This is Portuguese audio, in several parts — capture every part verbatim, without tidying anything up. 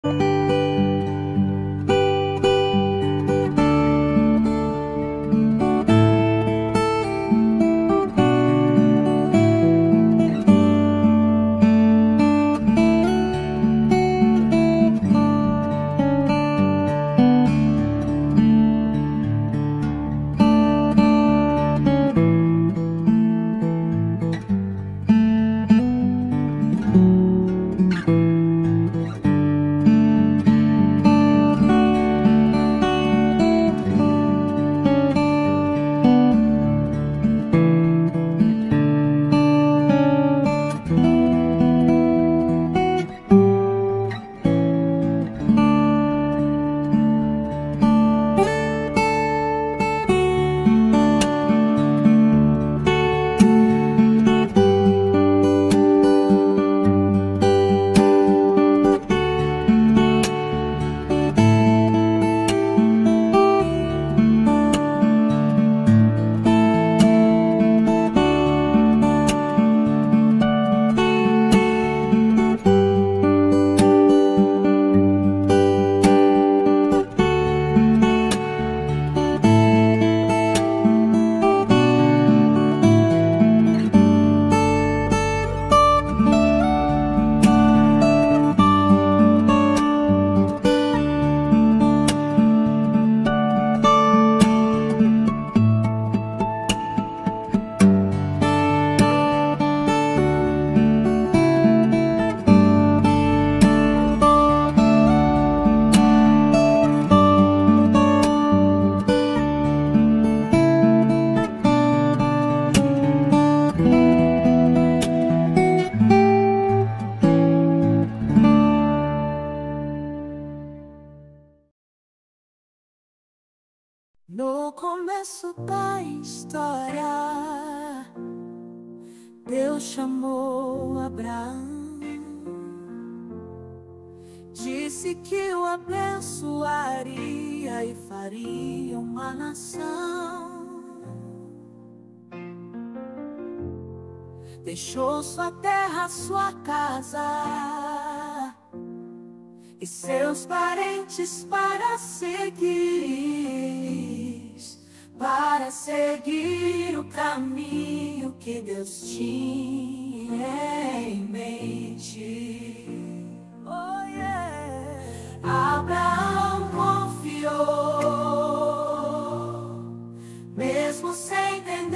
No começo da história, Deus chamou Abraão, disse que o abençoaria e faria uma nação. Deixou sua terra, sua casa e seus parentes para seguir, para seguir o caminho que Deus tinha em mente. Oh, yeah. Abraão confiou, mesmo sem entender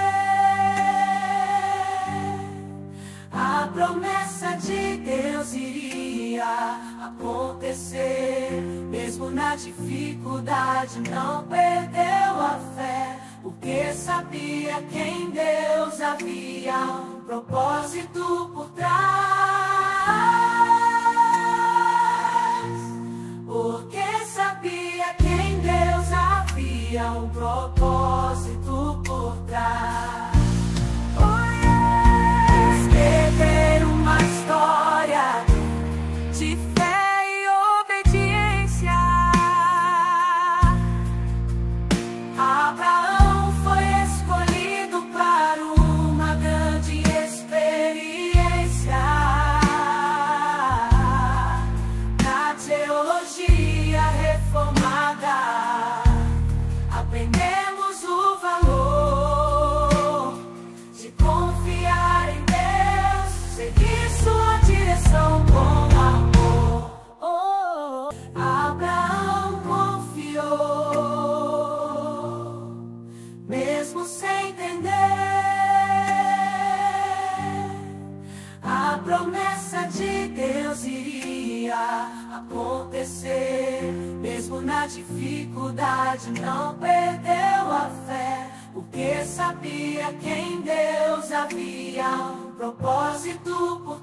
a promessa de Deus iria acontecer. Mesmo na dificuldade não perdeu a fé, porque sabia que em Deus havia um propósito por trás. Porque sabia que em Deus havia um propósito por trás. Escrever uma história de fé e obediência. Abraão foi escolhido para uma grande experiência. Na teologia reformada, aprendemos o valor de confiar em Deus, seguir sua direção com amor. Oh, Abraão confiou, mesmo sem entender a promessa de Deus iria acontecer. Mesmo na dificuldade não perdeu a fé, porque sabia que em Deus havia um propósito por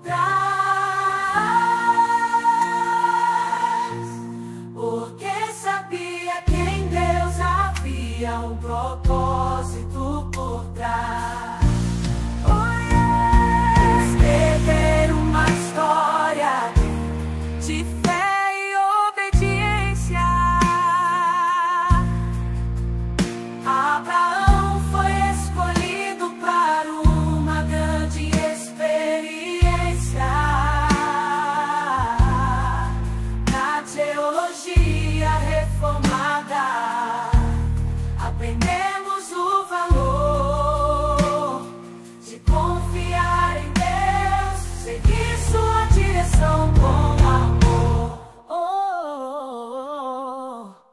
trás. Porque sabia que em Deus havia um propósito por trás. Oh, yeah. Escrever uma história de fé e obediência. Abraão foi escolhido para uma grande experiência. transformada. Aprendemos o valor de confiar em Deus, seguir sua direção com amor. Oh, oh, oh.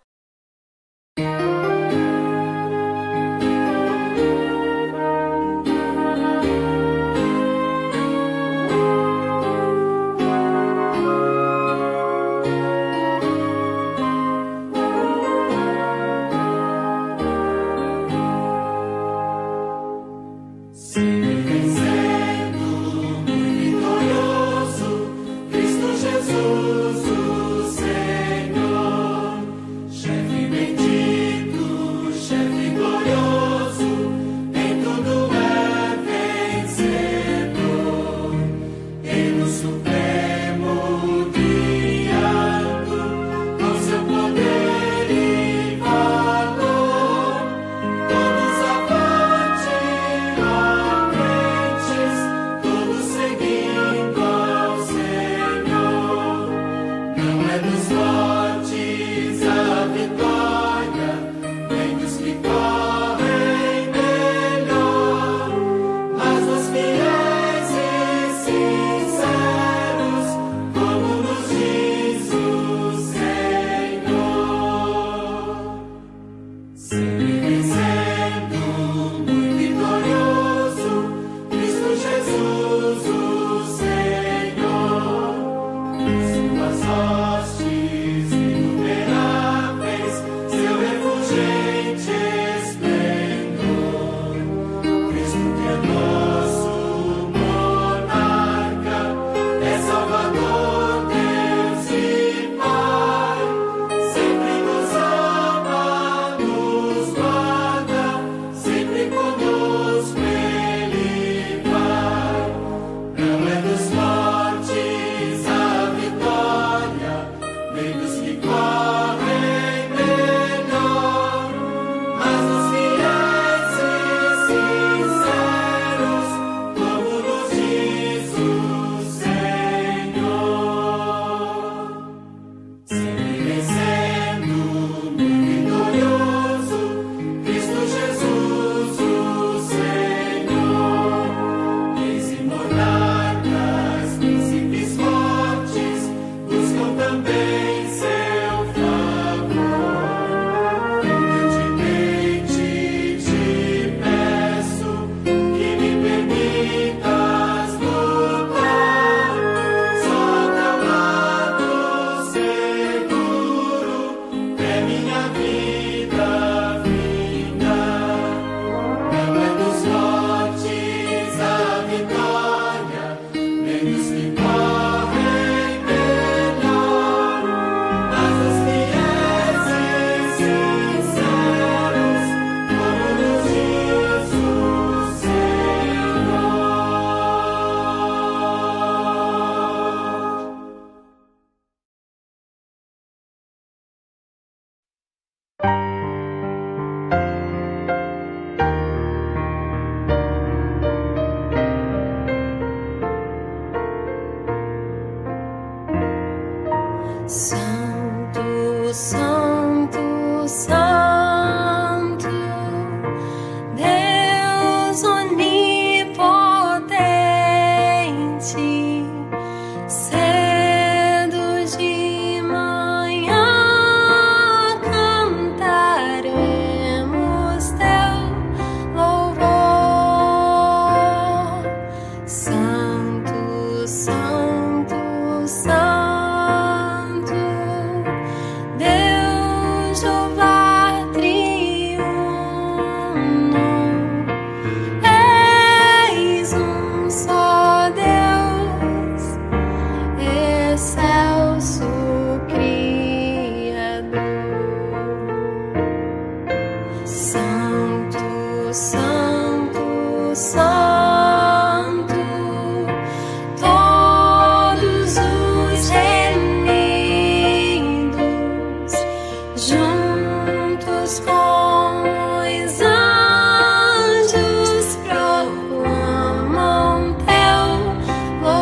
Santo, Santo, Santo, Deus onipotente, cedo de manhã cantaremos teu louvor. Santo, Santo, Santo, Santo, Santo, todos os reunidos, juntos com os anjos, proclamam teu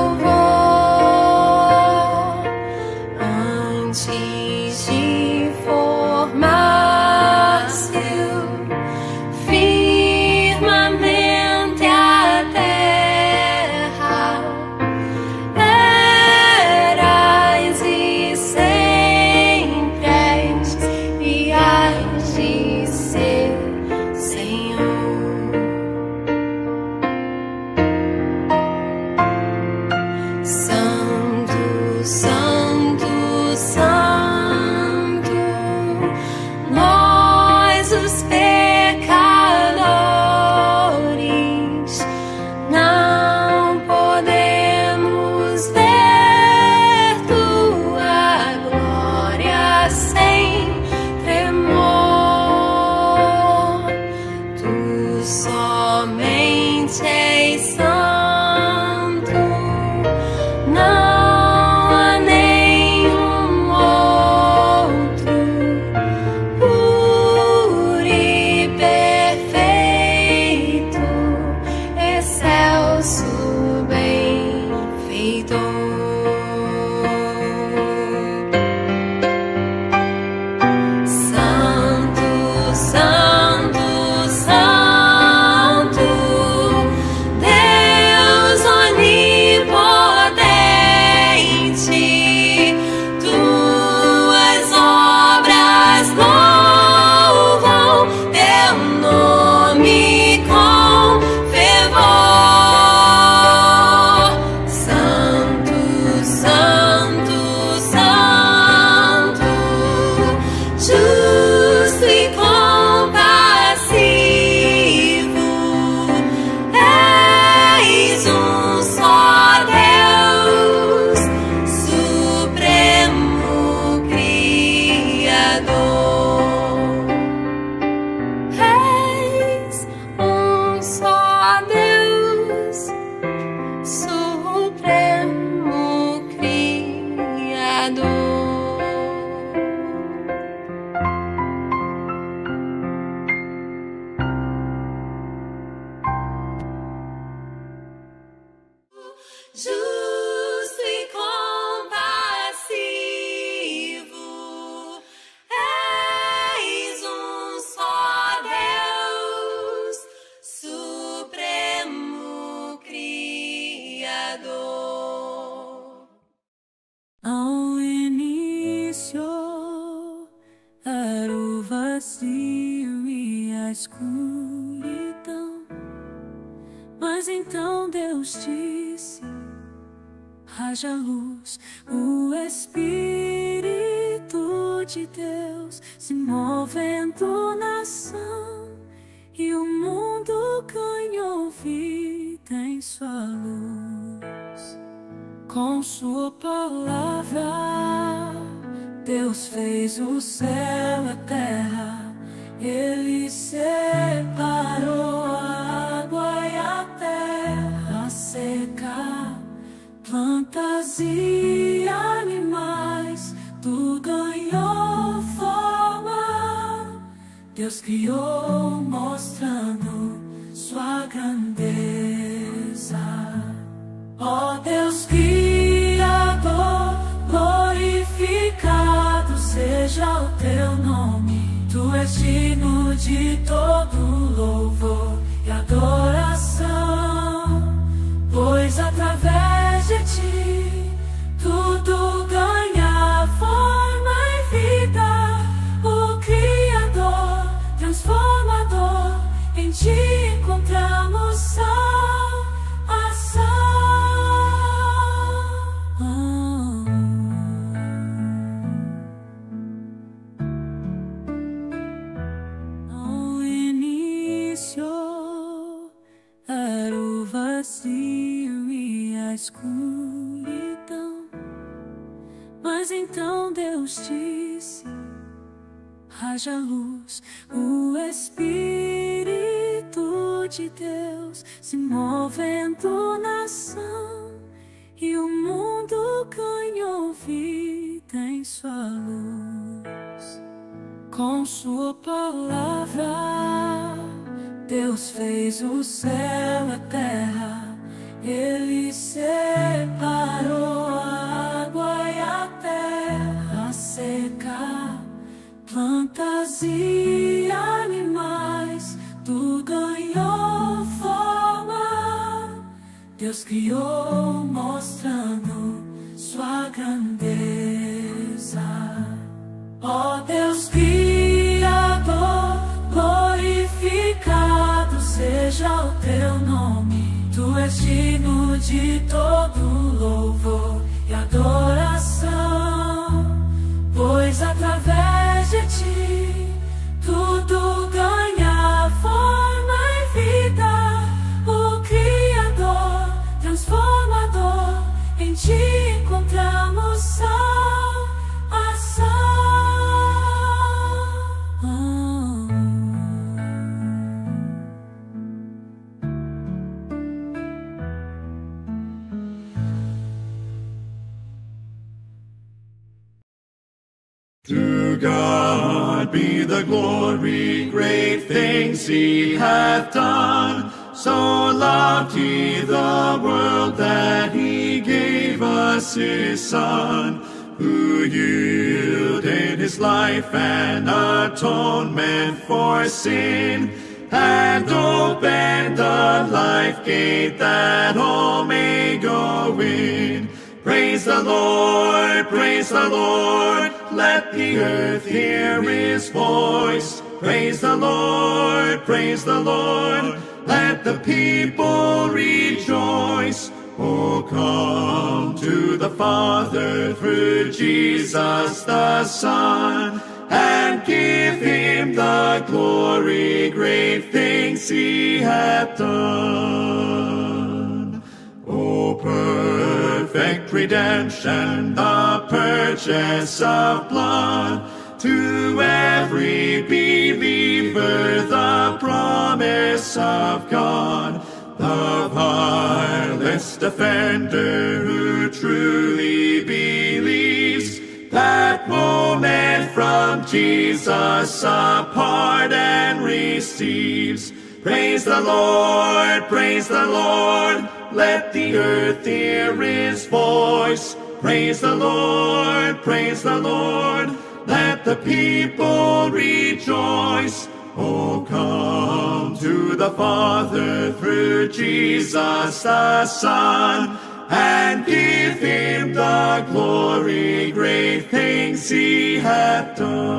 louvor. Antes de Justo e compassivo, eis um só Deus, supremo Criador. Ao início era o vazio e a escuridão, mas então Deus disse: haja luz. O Espírito de Deus se movendo na ação, e o mundo ganhou vida em sua luz. Com sua palavra, Deus fez o céu e a terra. Ele separou a água e a terra seca, plantas e animais, tudo ganhou forma. Deus criou mostrando sua grandeza. Ó Deus Criador, glorificado seja o teu nome. Tu és digno de todo louvor e adoração, pois através de ti tudo ganha forma e vida. O Criador, transformador, em ti encontramos salvação. Ao início era o vazio e a escuridão, mas então Deus disse: haja luz. O Espírito de Deus se movendo na ação, e o mundo ganhou vida em sua luz. Com sua palavra, Deus fez o céu e a terra. Ele separou a água e a terra seca, plantas e animais, tudo ganhou forma. Deus criou mostrando sua grandeza. Ó Deus Criador, glorificado seja o teu nome. Tu és digno de todo louvor e adoração, pois através de ti tudo ganha forma e vida. O Criador, transformador, em ti encontramos salvação. To God be the glory, great things he hath done. So loved he the world that he gave us his Son, who yielded his life an atonement for sin, and opened the life gate that all may go in. Praise the Lord, praise the Lord, let the earth hear his voice. Praise the Lord, praise the Lord, let the people rejoice. Oh, come to the Father through Jesus the Son, and give him the glory, great things he hath done. O perfect redemption, the purchase of blood, to every believer the promise of God, the harmless defender who truly believes, Jesus apart and receives. Praise the Lord, praise the Lord, let the earth hear his voice. Praise the Lord, praise the Lord, let the people rejoice. Oh, come to the Father through Jesus the Son, and give him the glory, great things he hath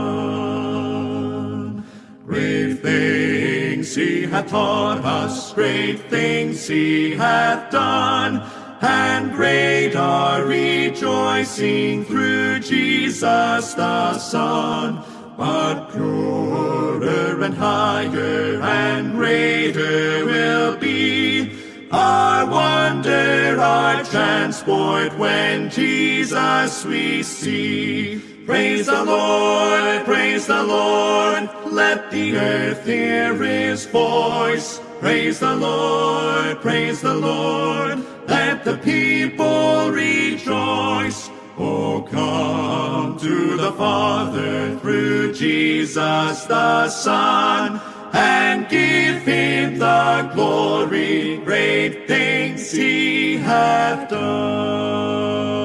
done. Great things he hath taught us, great things he hath done, and great our rejoicing through Jesus the Son. But purer and higher and greater will be our wonder, our transport, when Jesus we see. Praise the Lord, praise the Lord, let the earth hear his voice. Praise the Lord, praise the Lord, let the people rejoice. Oh, come to the Father through Jesus the Son, and give him the glory, great things he hath done.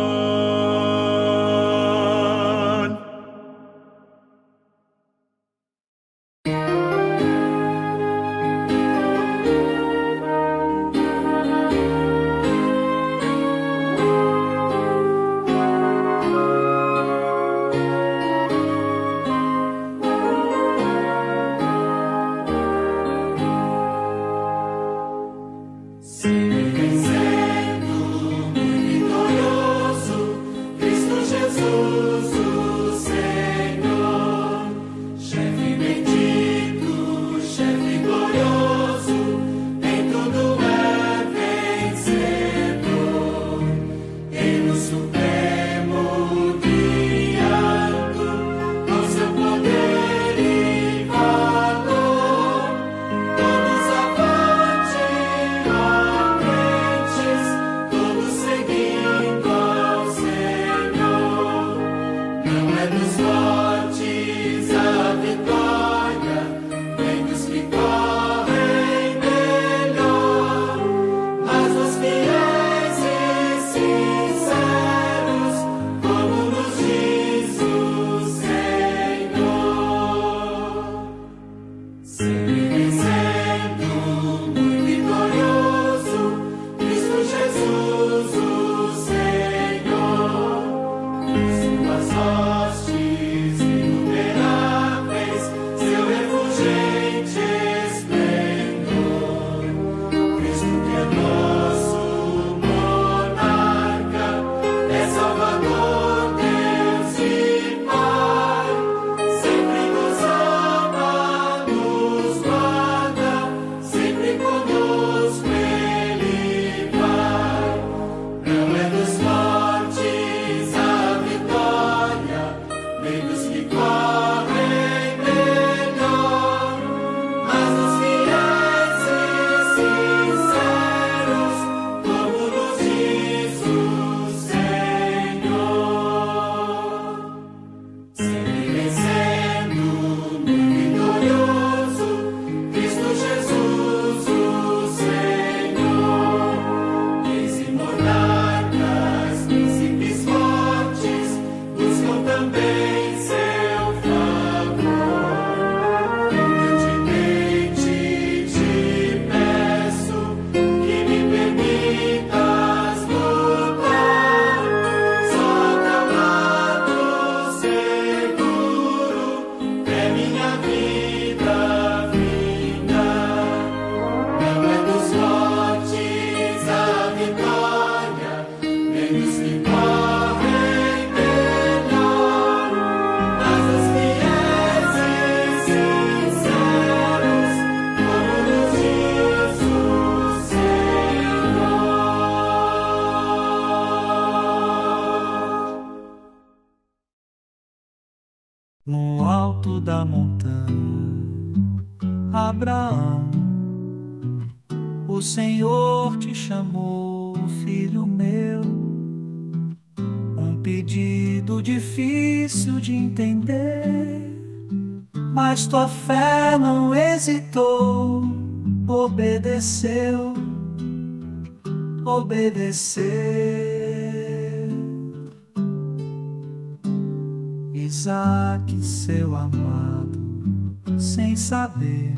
No alto da montanha, Abraão, o Senhor te chamou, filho meu. Um pedido difícil de entender, mas tua fé não hesitou, obedeceu, obedeceu. Isaque, seu amado, sem saber,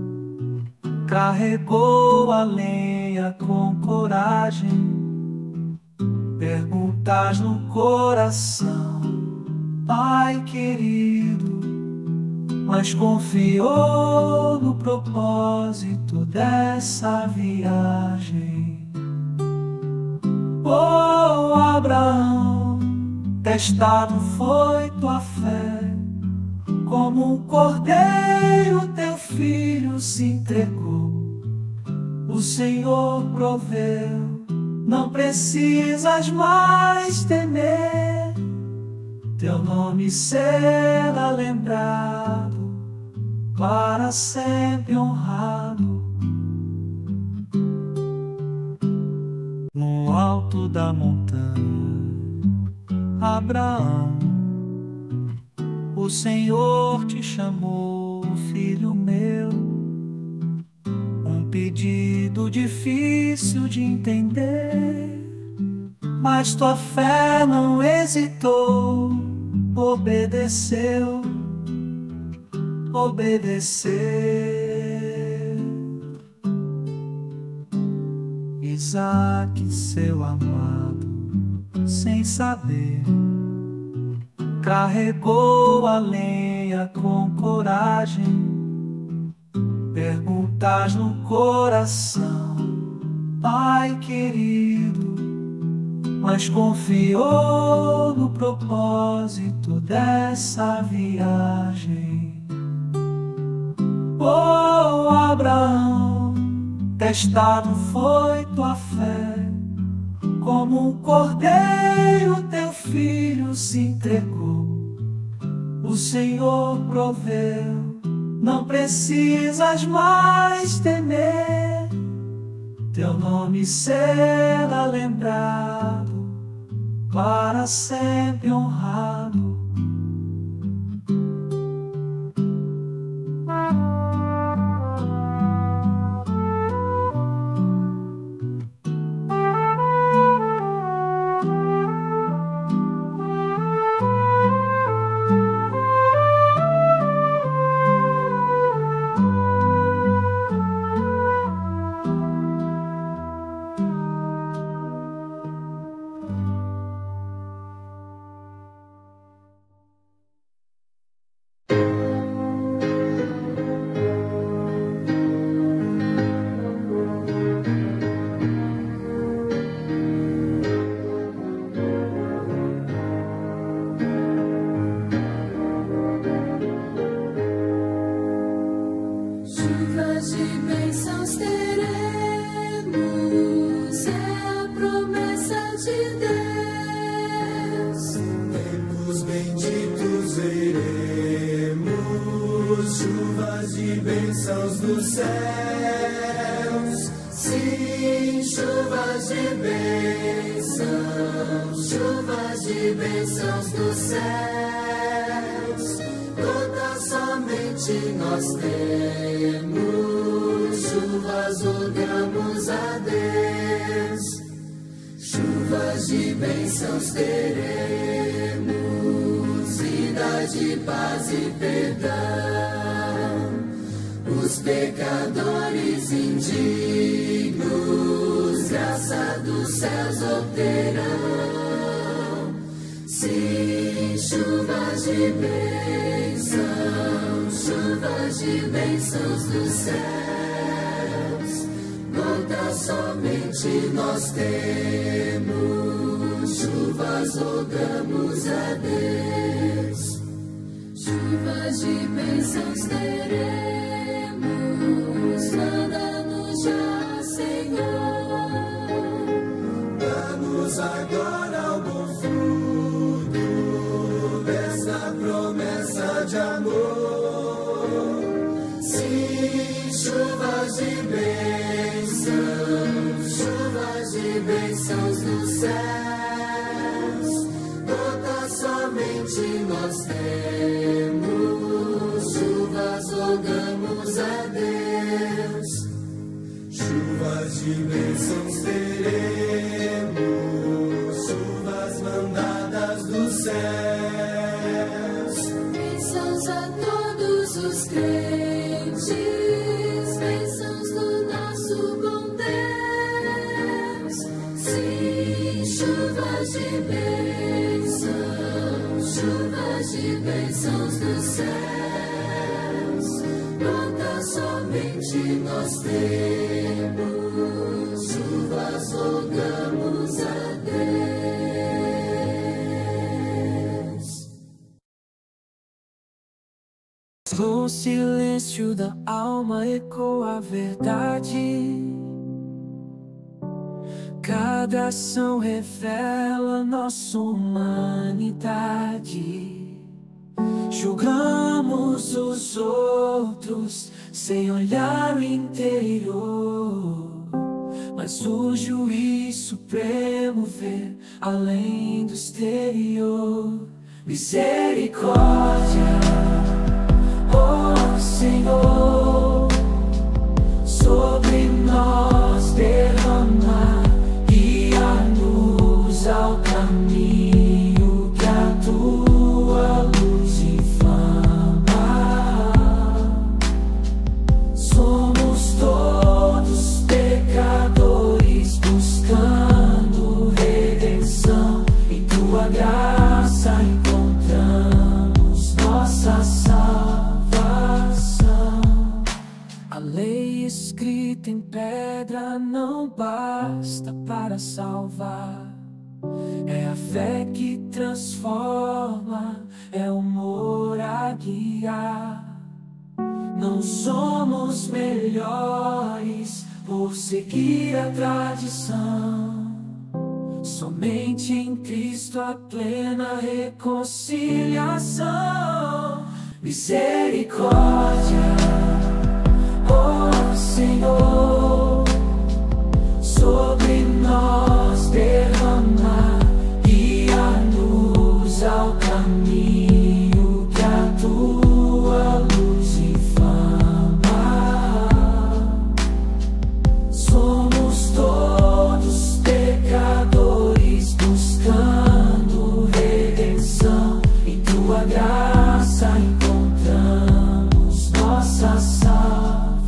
carregou a lenha com coragem. Perguntas no coração, Pai querido, mas confiou no propósito dessa viagem. Oh, Abraão, testado foi tua fé, como um cordeiro teu filho se entregou. O Senhor proveu, não precisas mais temer, teu nome será lembrado, para sempre honrado. No alto da montanha, Abraão, o Senhor te chamou, filho meu. Um pedido difícil de entender, mas tua fé não hesitou, obedeceu, obedeceu. Isaque, seu amado, sem saber, carregou a lenha com coragem. Perguntas no coração, Pai querido, mas confiou no propósito dessa viagem. Oh, Abraão, testado foi tua fé, como um cordeiro teu filho se entregou. O Senhor proveu, não precisas mais temer, teu nome será lembrado, para sempre honrado. Chuvas de bênçãos dos céus, sim, chuvas de bênçãos, chuvas de bênçãos dos céus, toda somente nós temos, chuvas rogamos a Deus, chuvas de bênçãos teremos, vida de paz e perdão. Os pecadores indignos, graça dos céus obterão. Sim, chuvas de bênçãos, chuvas de bênçãos dos céus, gota somente nós temos, chuvas rogamos a Deus. Chuvas de bênçãos teremos, manda-nos já, Senhor. Dá-nos agora o bom fruto dessa promessa de amor. Sim, chuvas de bênçãos, chuvas de bênçãos dos céus, gota somente nós temos, chuvas rogamos a Deus. Chuvas de bênçãos teremos, chuvas mandadas dos céus. Bênçãos a todos os crentes, bênçãos do nosso bom Deus. Sim, chuvas de bênçãos, chuvas de bênçãos dos céus. Brota somente nós temos, chuvas rogamos a Deus. No silêncio da alma ecoa a verdade. Cada ação revela nossa humanidade. Julgamos os outros sem olhar o interior, mas o juiz supremo vê além do exterior. Misericórdia, oh Senhor, sobre nós derrama, guia-nos ao caminho que a tua luz inflama. Somos todos pecadores buscando redenção. Em tua graça encontramos nossa salvação. A lei escrita em pedra não basta para salvar. É a fé que transforma, é o amor a guiar. Não somos melhores por seguir a tradição. Somente em Cristo a plena reconciliação. Misericórdia, oh Senhor, sobre nós derrama, guia-nos ao caminho que a tua luz inflama. Somos todos pecadores buscando redenção. Em tua graça encontramos nossa salvação.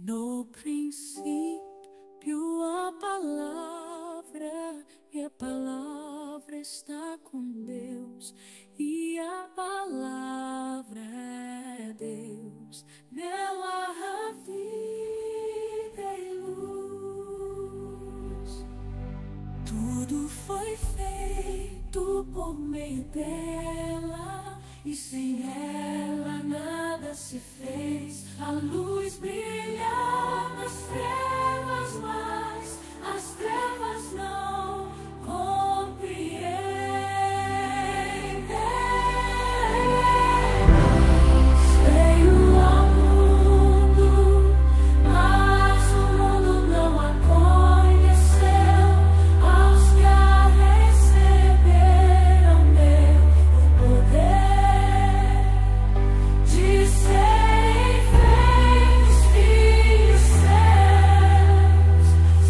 No princípio a palavra, e a palavra está com Deus, e a palavra é Deus. Nela há vida e luz. Tudo foi feito por meio dela, e sem ela nada se fez. A luz brilha nas trevas, mas as trevas não compreendem. Veio ao mundo, mas o mundo não a conheceu. Aos que a receberam deu o poder de serem feitos filhos seus,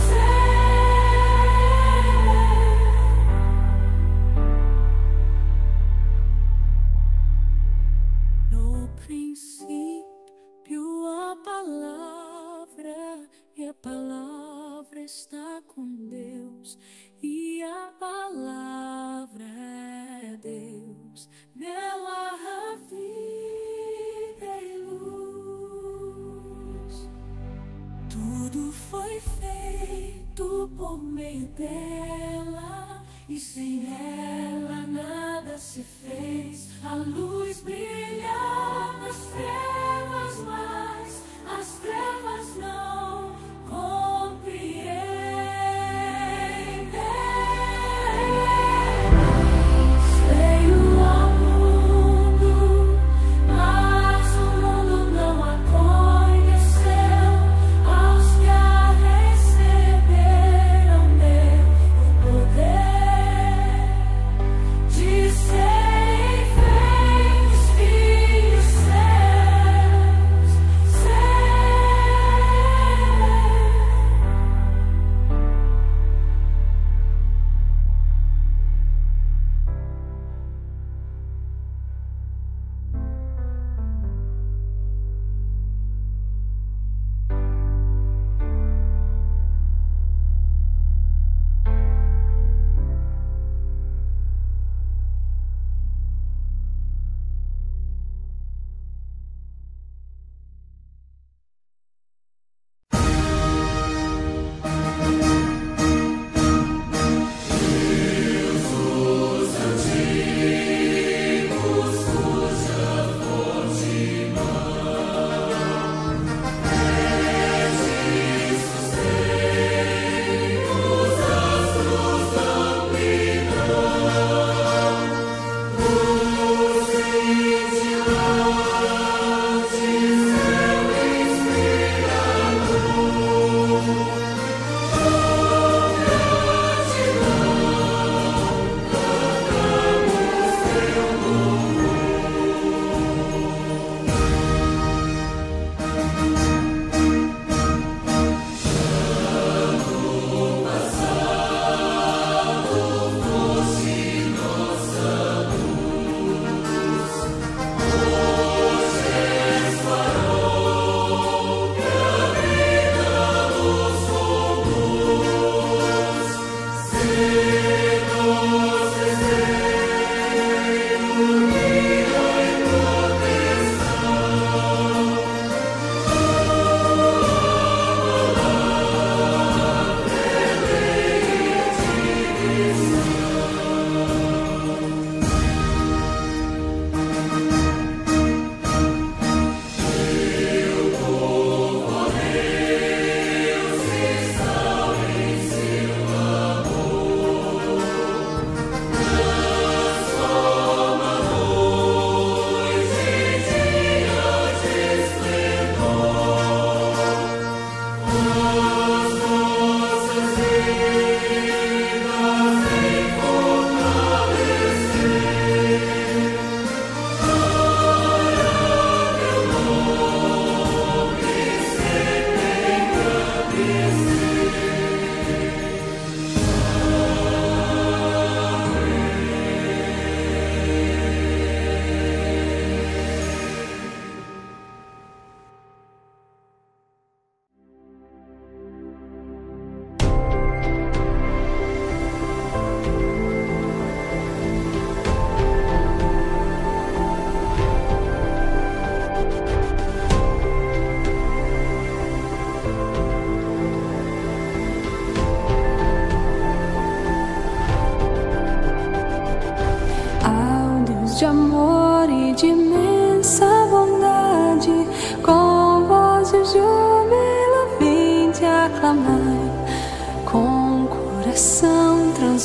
seus. No princípio a palavra, e a palavra está com Deus, e a palavra é Deus. Nela há vida e luz. Tudo foi feito por meio dela, e sem ela nada se fez. A luz brilha nas trevas, mas as trevas não compreendem. Veio ao mundo, mas o mundo não a conheceu. Aos que a receberam deu o poder de serem feitos filhos seus.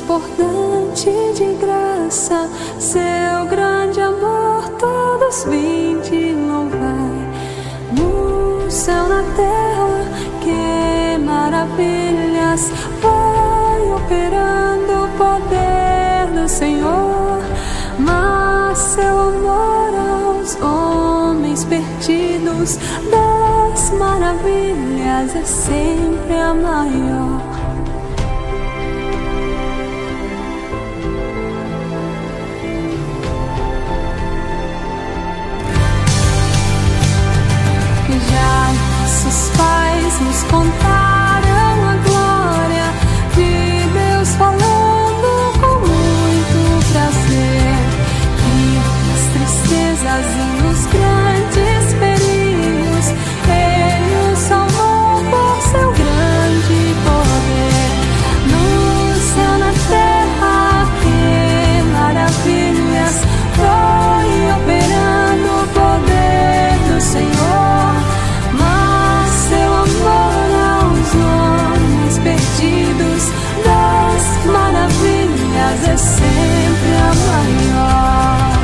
transbordante de graça, seu grande amor todos vinde louvar. No céu, na terra, que maravilhas, vai operando o poder do Senhor. Mas seu amor aos homens perdidos, das maravilhas é sempre a maior. Já nossos pais nos contaram a glória de Deus, falando com muito prazer que nas tristezas e nos grandes perigos Ele nos salvou por seu grande poder. No céu, na terra, que maravilhas, foi operando o poder do Senhor. Mas seu amor aos homens perdidos, das maravilhas é sempre a maior.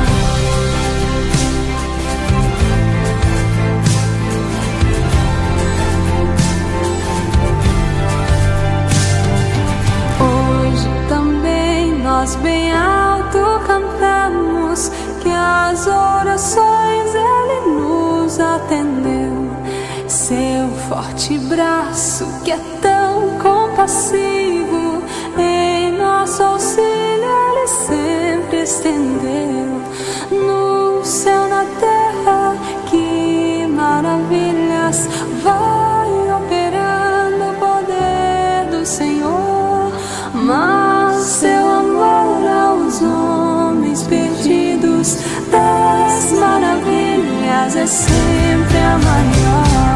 Hoje também nós bem alto cantamos que as orações Ele nos atendeu. Seu forte braço, que é tão compassivo, em nosso auxílio Ele sempre estendeu. No céu, na terra, que maravilhas, vai operando o poder do Senhor. Mas seu amor aos homens perdidos, das maravilhas é sempre a maior.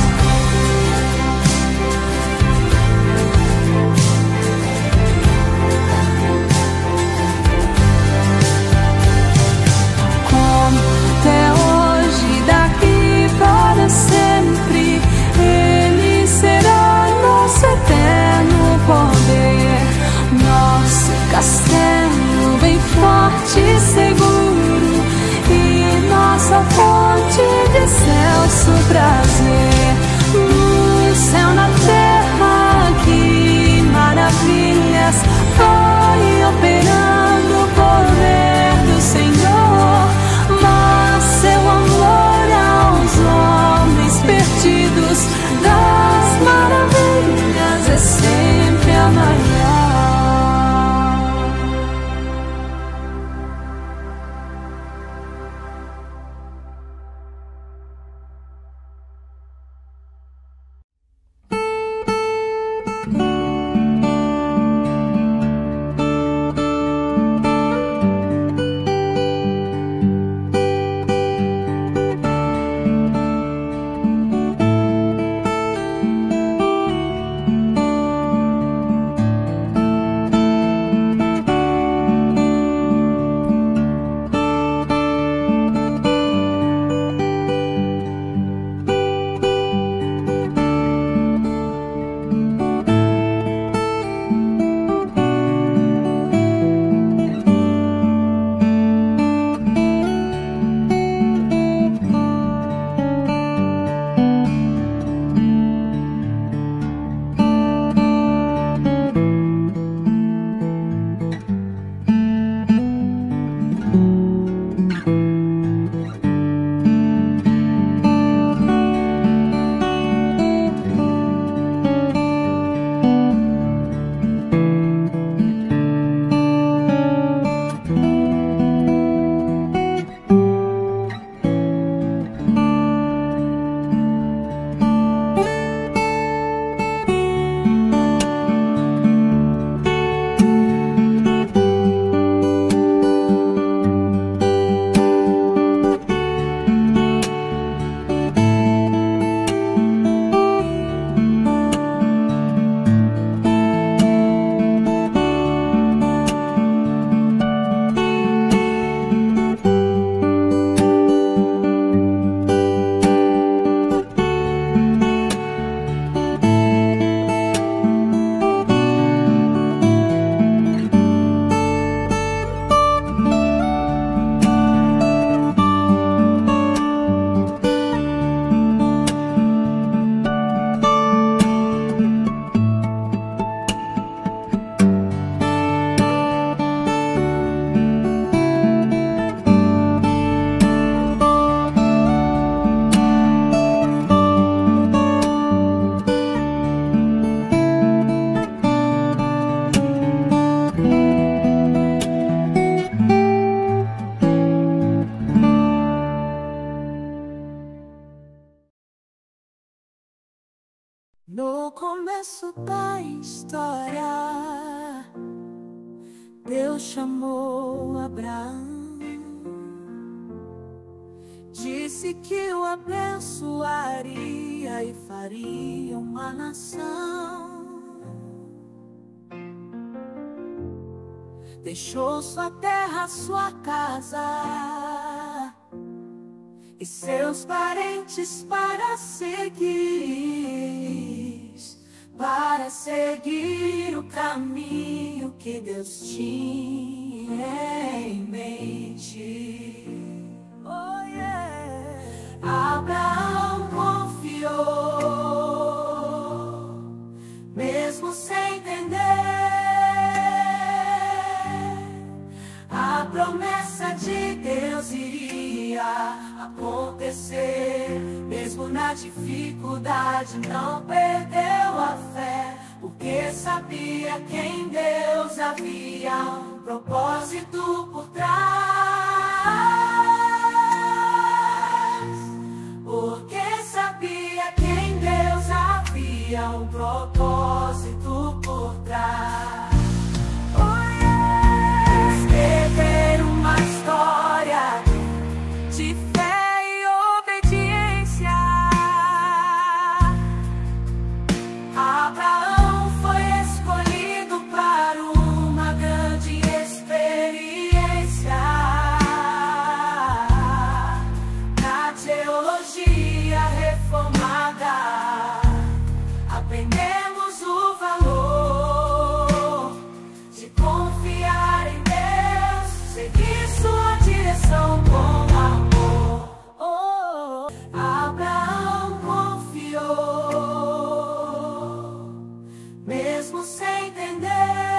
Como até hoje, daqui para sempre, Ele será nosso eterno poder, nosso castelo bem forte e seguro, e nossa fonte de excelso prazer. No céu, na terra, que maravilhas, foi operando o poder do Senhor. Mas seu amor aos homens perdidos, das maravilhas é sempre a maior. No começo da história, Deus chamou Abraão, disse que o abençoaria e faria uma nação. Deixou sua terra, sua casa e seus parentes para seguir, para seguir o caminho que Deus tinha em mente. Oh, yeah. Abraão confiou, mesmo sem entender a promessa de Deus iria acontecer. Mesmo na dificuldade não perdeu a fé, porque sabia que em Deus havia um propósito por trás. Porque sabia que em Deus havia um propósito por trás. Escrever uma história de fé e obediência. Abraão foi escolhido para uma grande experiência. Na teologia reformada, aprendemos o valor de confiar em Deus, seguir sua direção com amor. Oh, Abraão confiou, mesmo sem entender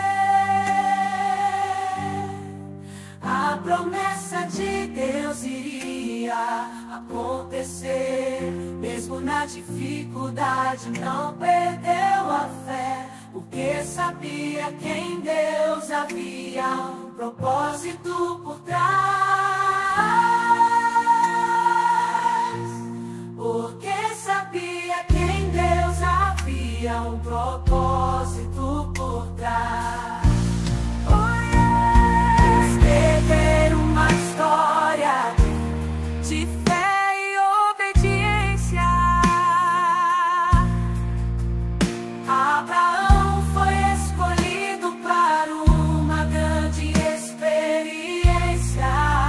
a promessa de Deus iria acontecer. Mesmo na dificuldade não perdeu a fé, porque sabia que em Deus havia um propósito por trás. Porque sabia que em Deus havia um propósito por trás. Oh, yeah. Escrever uma história de fé e obediência. Abraão foi escolhido para uma grande experiência.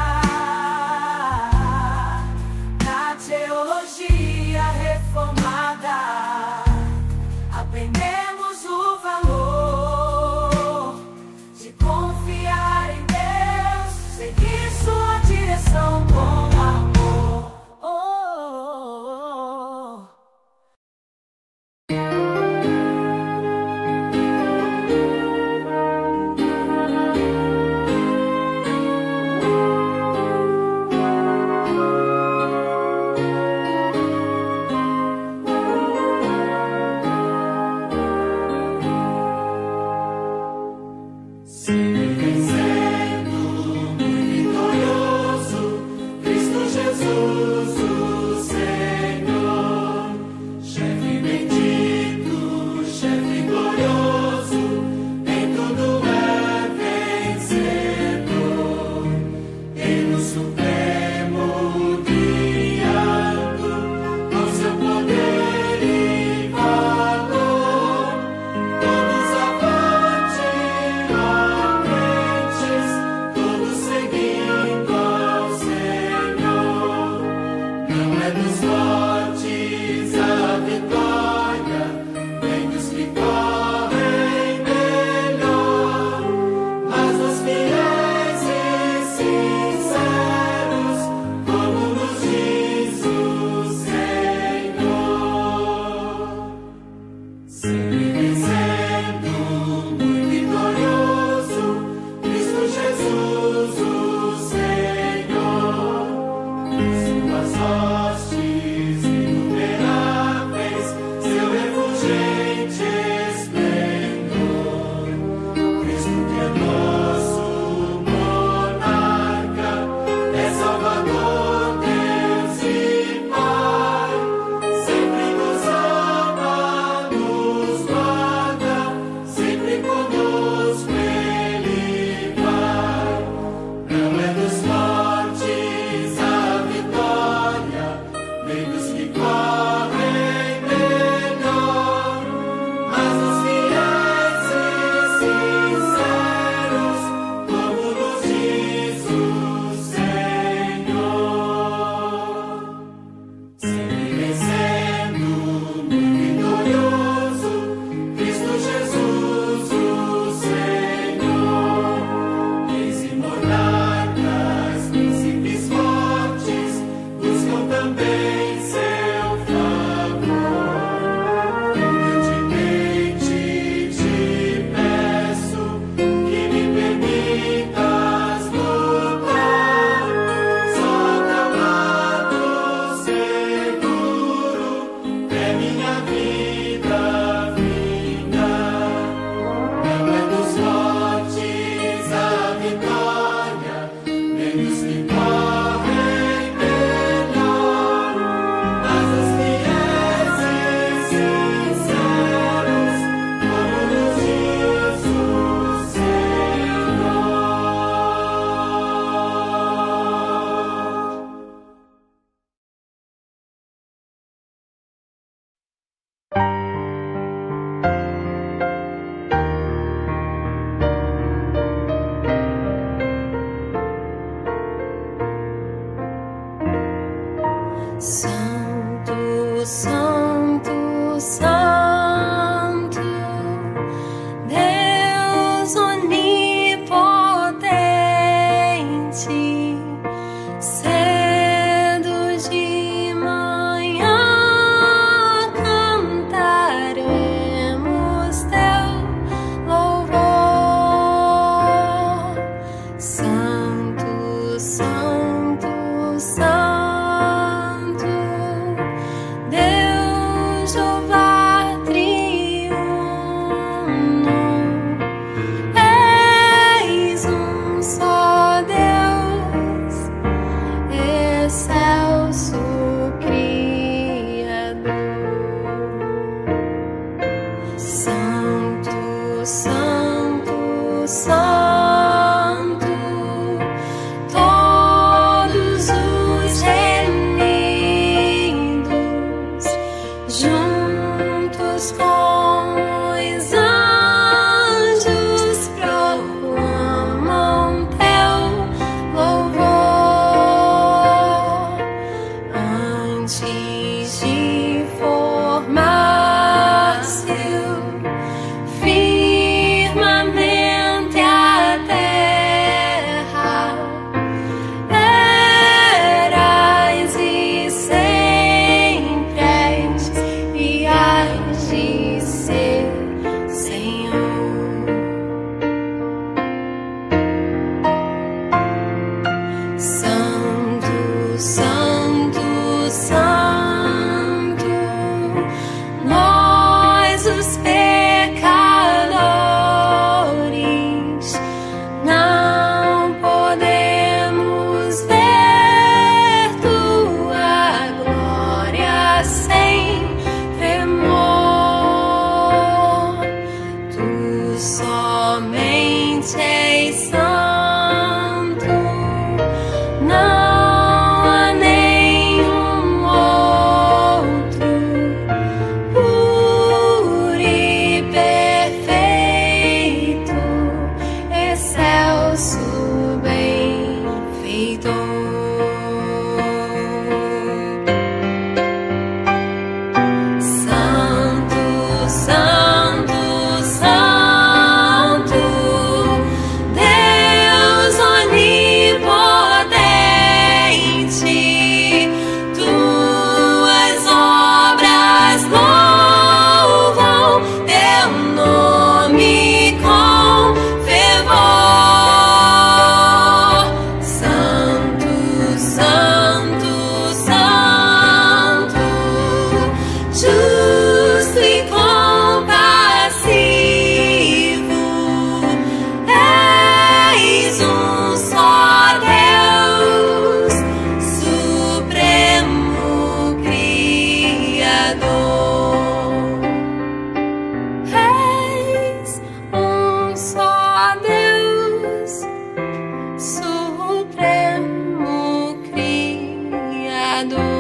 Santo, Santo, Santo, Deus onipotente, cedo de manhã cantaremos teu louvor. Santo, Santo, Santo, Santo, Santo, todos os reunidos, juntos com os anjos, proclamam teu louvor. Antes de formar-se firmamente a terra, eras e sempre és e hás de ser, Senhor. Santo, Santo, Santo, nós os pecadores não podemos ver tua glória sem tremor. Tu somente és santo, não há nenhum outro puro e perfeito, excelso benfeitor. Santo, Santo, Santo, Deus onipotente, tuas obras louvam teu nome com fervor. Santo, Santo, Santo, justo e compassivo, és um só Deus, supremo Criador. És um só Deus, supremo Criador.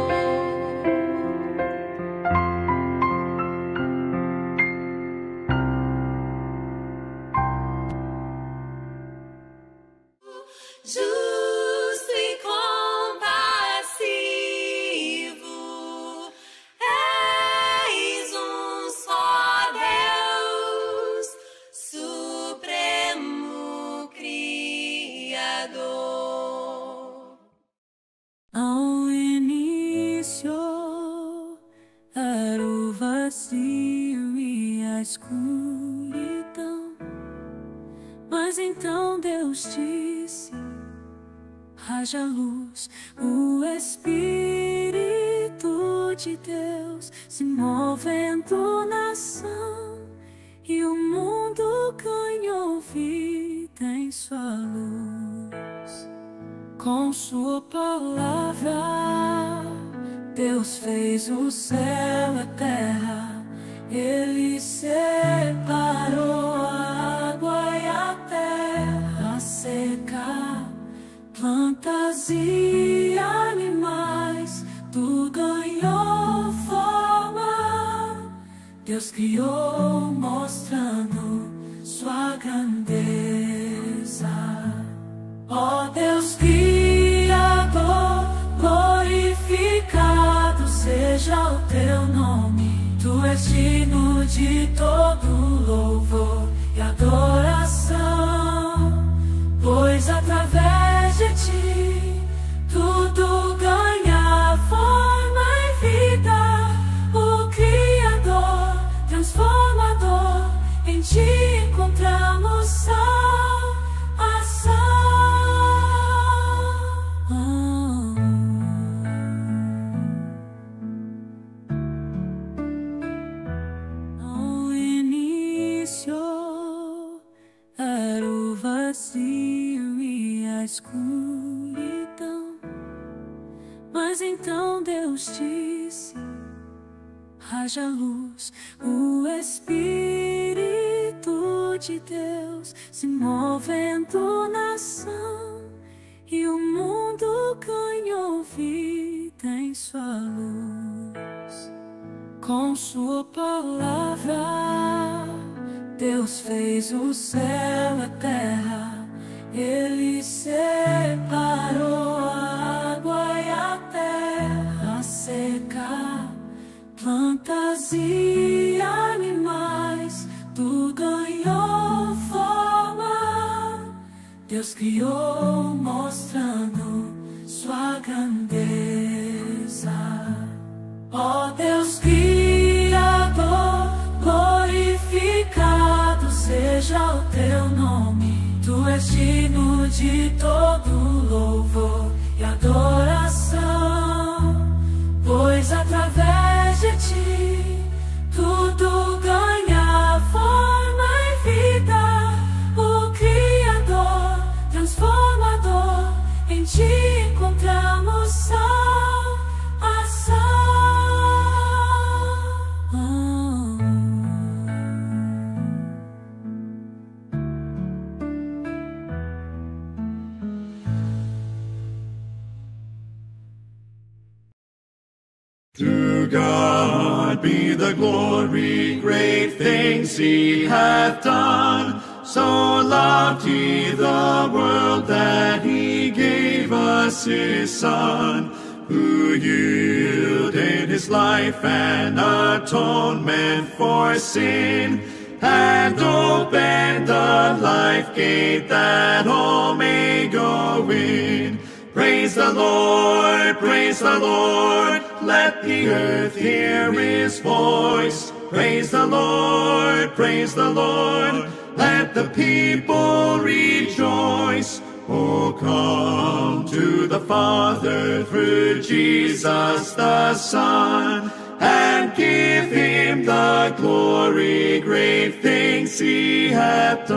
Justo e compassivo, és um só Deus, supremo Criador. Ao início era o vazio e a escuridão, mas então Deus disse: haja luz. O Espírito de Deus se movendo na ação, e o mundo ganhou vida em sua luz. Com sua palavra, Deus fez o céu e a terra. Ele separou a água e a terra seca, plantas e animais, tudo ganhou forma. Deus criou mostrando sua grandeza. Ó Deus Criador, glorifica és digno de todo louvor e adoração, pois através de ti tudo ganha forma e vida. O Criador, transformador, em ti encontramos salvação. No início era o vazio e a escuridão, mas então Deus disse: haja luz. O Espírito de Deus se movendo na ação, e o mundo ganhou vida em sua luz. Com sua palavra, Deus fez o céu e a terra. Ele separou a água e a terra seca, plantas e animais, tudo ganhou forma. Deus criou mostrando sua grandeza. Ó Deus Criador, glorificado seja o teu nome. Tu és digno de todo louvor e adoração, pois através de ti tudo ganha forma e vida. O Criador, transformador, em ti encontramos salvação. To God be the glory, great things he hath done. So loved he the world that he gave us his Son, who yielded his life an atonement for sin, and opened the life gate that all may go in. Praise the Lord, praise the Lord, let the earth hear his voice. Praise the Lord, praise the Lord, let the people rejoice. Oh, come to the Father through Jesus the Son, and give him the glory, great things he hath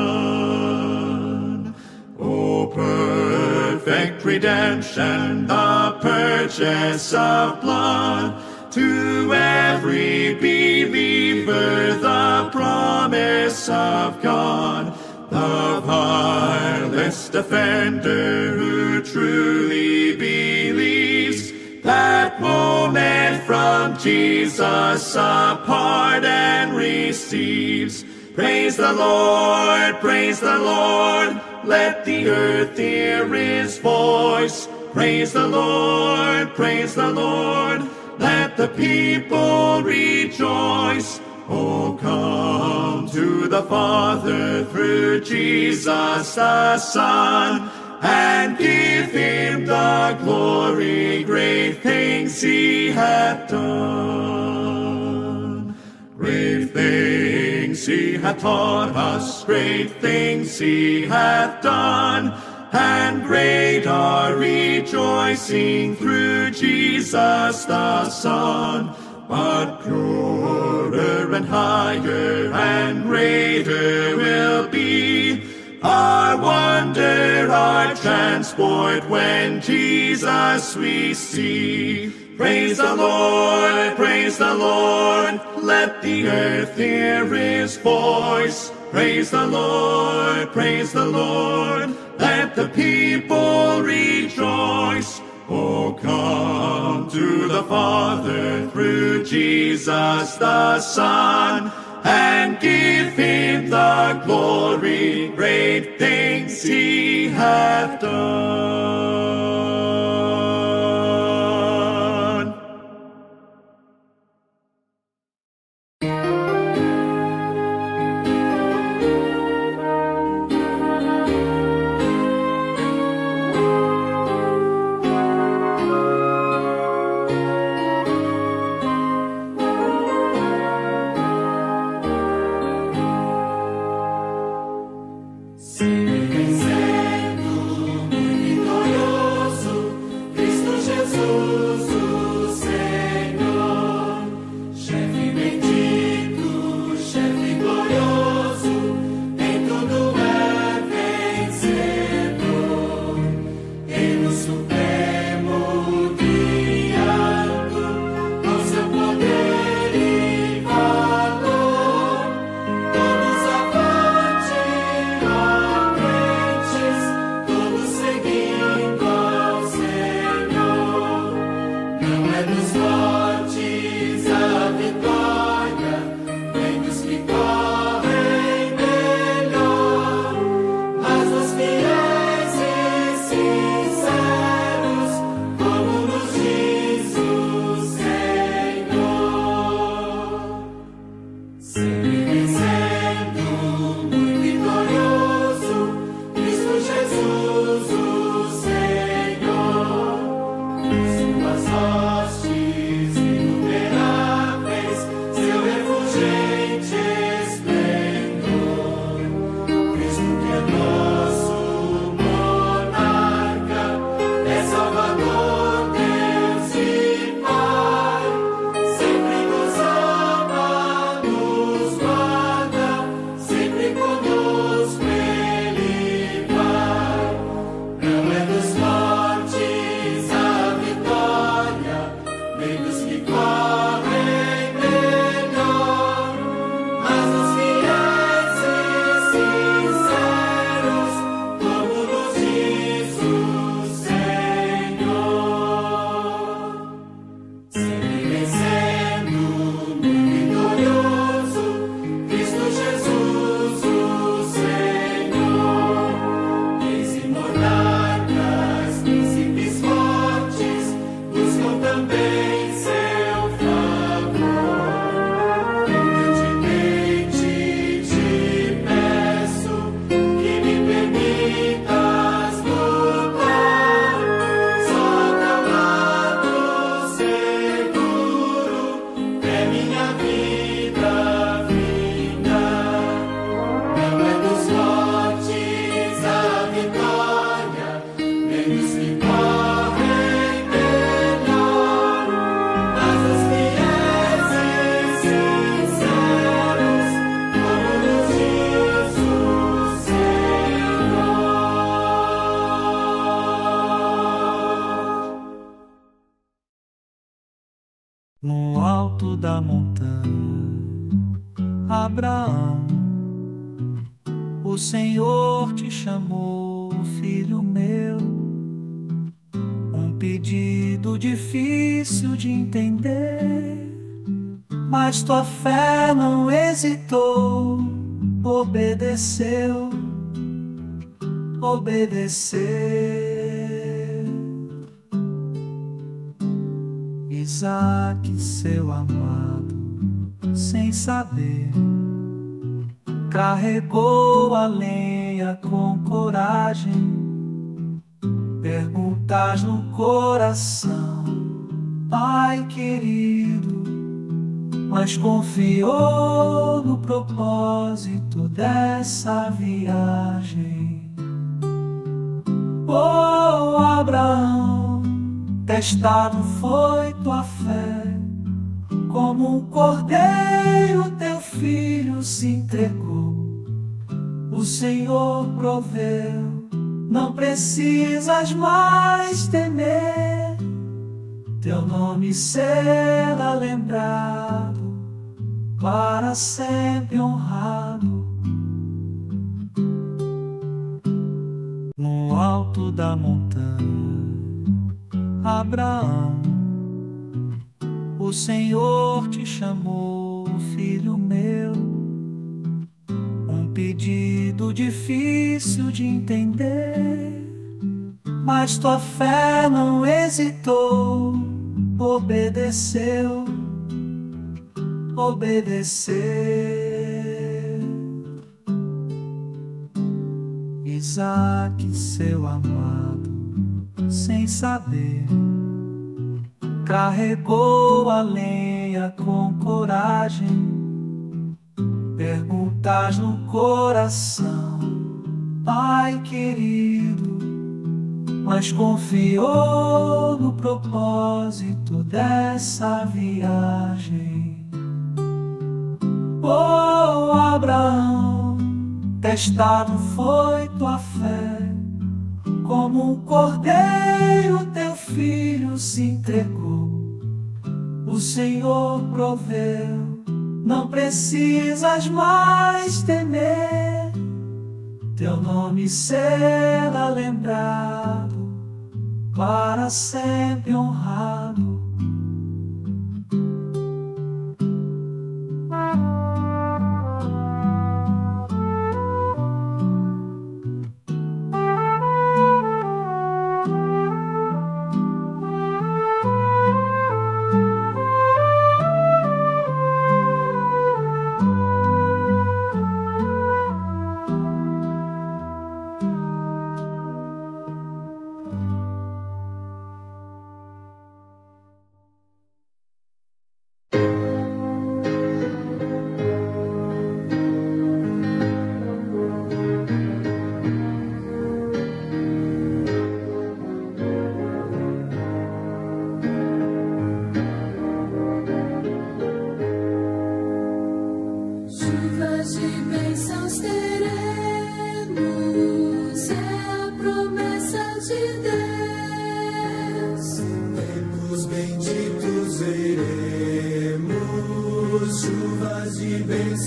done. Oh, perfect redemption, the purchase of blood, to every believer the promise of God. The harmless defender who truly believes, that moment from Jesus a pardon receives. Praise the Lord, praise the Lord, let the earth hear his voice. Praise the Lord, praise the Lord, let the people rejoice. Oh, come to the Father through Jesus the Son, and give him the glory, great things he hath done. Great things he hath taught us, great things he hath done, and great our rejoicing through Jesus the Son. But purer and higher and greater will be our wonder, our transport, when Jesus we see. Praise the Lord, praise the Lord, let the earth hear his voice. Praise the Lord, praise the Lord, let the people rejoice. Oh, come to the Father through Jesus the Son, and give him the glory, great things he hath done. No alto da montanha, Abraão, o Senhor te chamou, filho meu. Um pedido difícil de entender, mas tua fé não hesitou, obedeceu, obedeceu. Isaque, seu amado, sem saber, carregou a lenha com coragem. Perguntas no coração, pai querido, mas confiou no propósito dessa viagem. Oh, Abraão, testado foi tua fé, como um cordeiro teu filho se entregou. O Senhor proveu, não precisas mais temer. Teu nome será lembrado, para sempre honrado. No alto da montanha, Abraão, o Senhor te chamou, filho meu. Um pedido difícil de entender, mas tua fé não hesitou, obedeceu, obedeceu. Isaque, seu amado, sem saber, carregou a lenha com coragem. Perguntas no coração, pai querido, mas confiou no propósito dessa viagem. Oh, Abraão, testado foi tua fé, como um cordeiro teu filho se entregou. O Senhor proveu, não precisas mais temer. Teu nome será lembrado, para sempre honrado.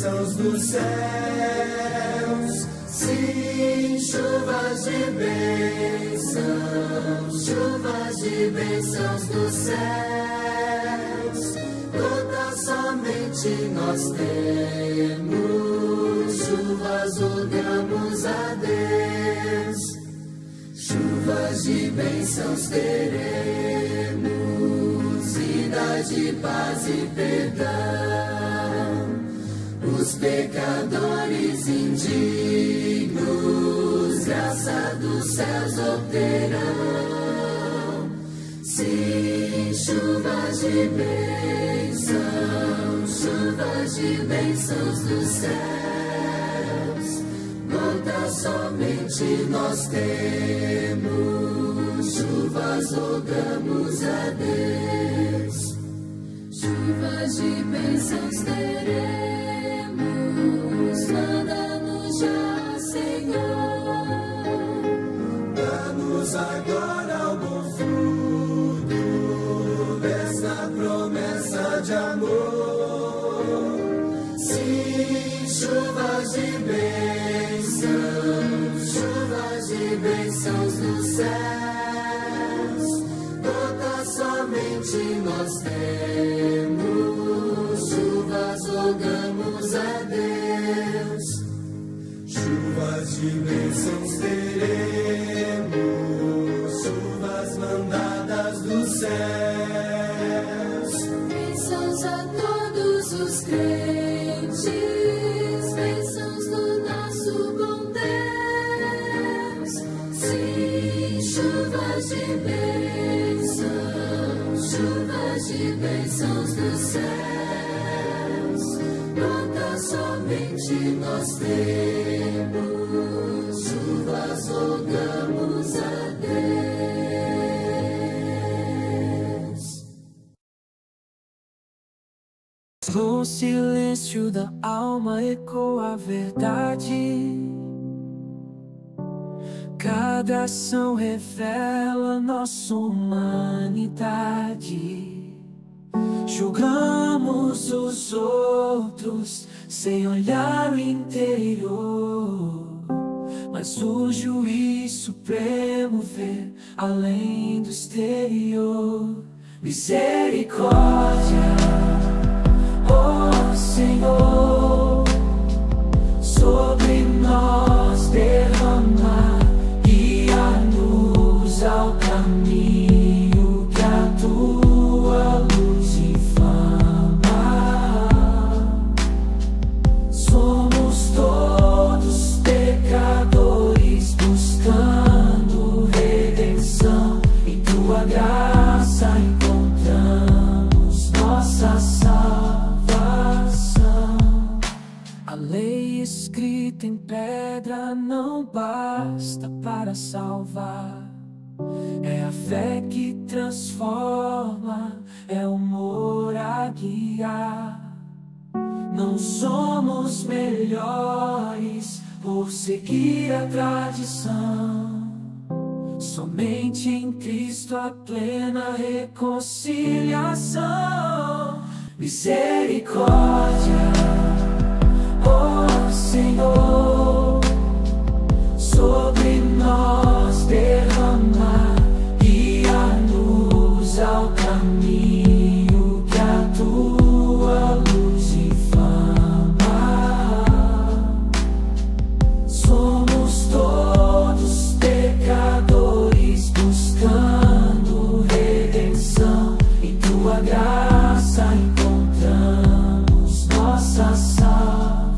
bênçãos dos céus. Sim, chuvas de bênçãos, chuvas de bênçãos dos céus. Toda somente nós temos, chuvas rogamos a Deus. Chuvas de bênçãos teremos, vida de paz e perdão. Os pecadores indignos, graça dos céus obterão. Sim, chuvas de bênçãos, chuvas de bênçãos dos céus. Gota somente nós temos, chuvas rogamos a Deus. Chuvas de bênçãos teremos, manda-nos já, Senhor. Dá-nos agora o bom fruto dessa promessa de amor. Sim, chuvas de bênçãos, chuvas de bênçãos dos céus. Toda somente nós temos, chuvas rogamos a Deus. Chuvas de bênçãos teremos, chuvas mandadas dos céus. Bênçãos a todos os crentes, bênçãos do nosso bom Deus. Sim, chuvas de bênçãos, chuvas de bênçãos dos céus. Brota somente nós temos, chuvas rogamos a Deus. No silêncio da alma ecoa a verdade. Cada ação revela nossa humanidade. Julgamos os outros sem olhar o interior, mas o juiz supremo vê além do exterior. Misericórdia, ó Senhor, sobre nós derramar, guia-nos ao caminho que a tua luz inflama. Somos todos pecadores buscando redenção. Em tua graça encontramos nossa salvação. A lei escrita em pedra não basta para salvar. É a fé que transforma, é o amor a guiar. Não somos melhores por seguir a tradição. Somente em Cristo a plena reconciliação. Misericórdia, ó Senhor, sobre nós derramar, guia-nos ao caminho que a tua luz inflama. Somos todos pecadores buscando redenção. Em tua graça encontramos nossa salvação.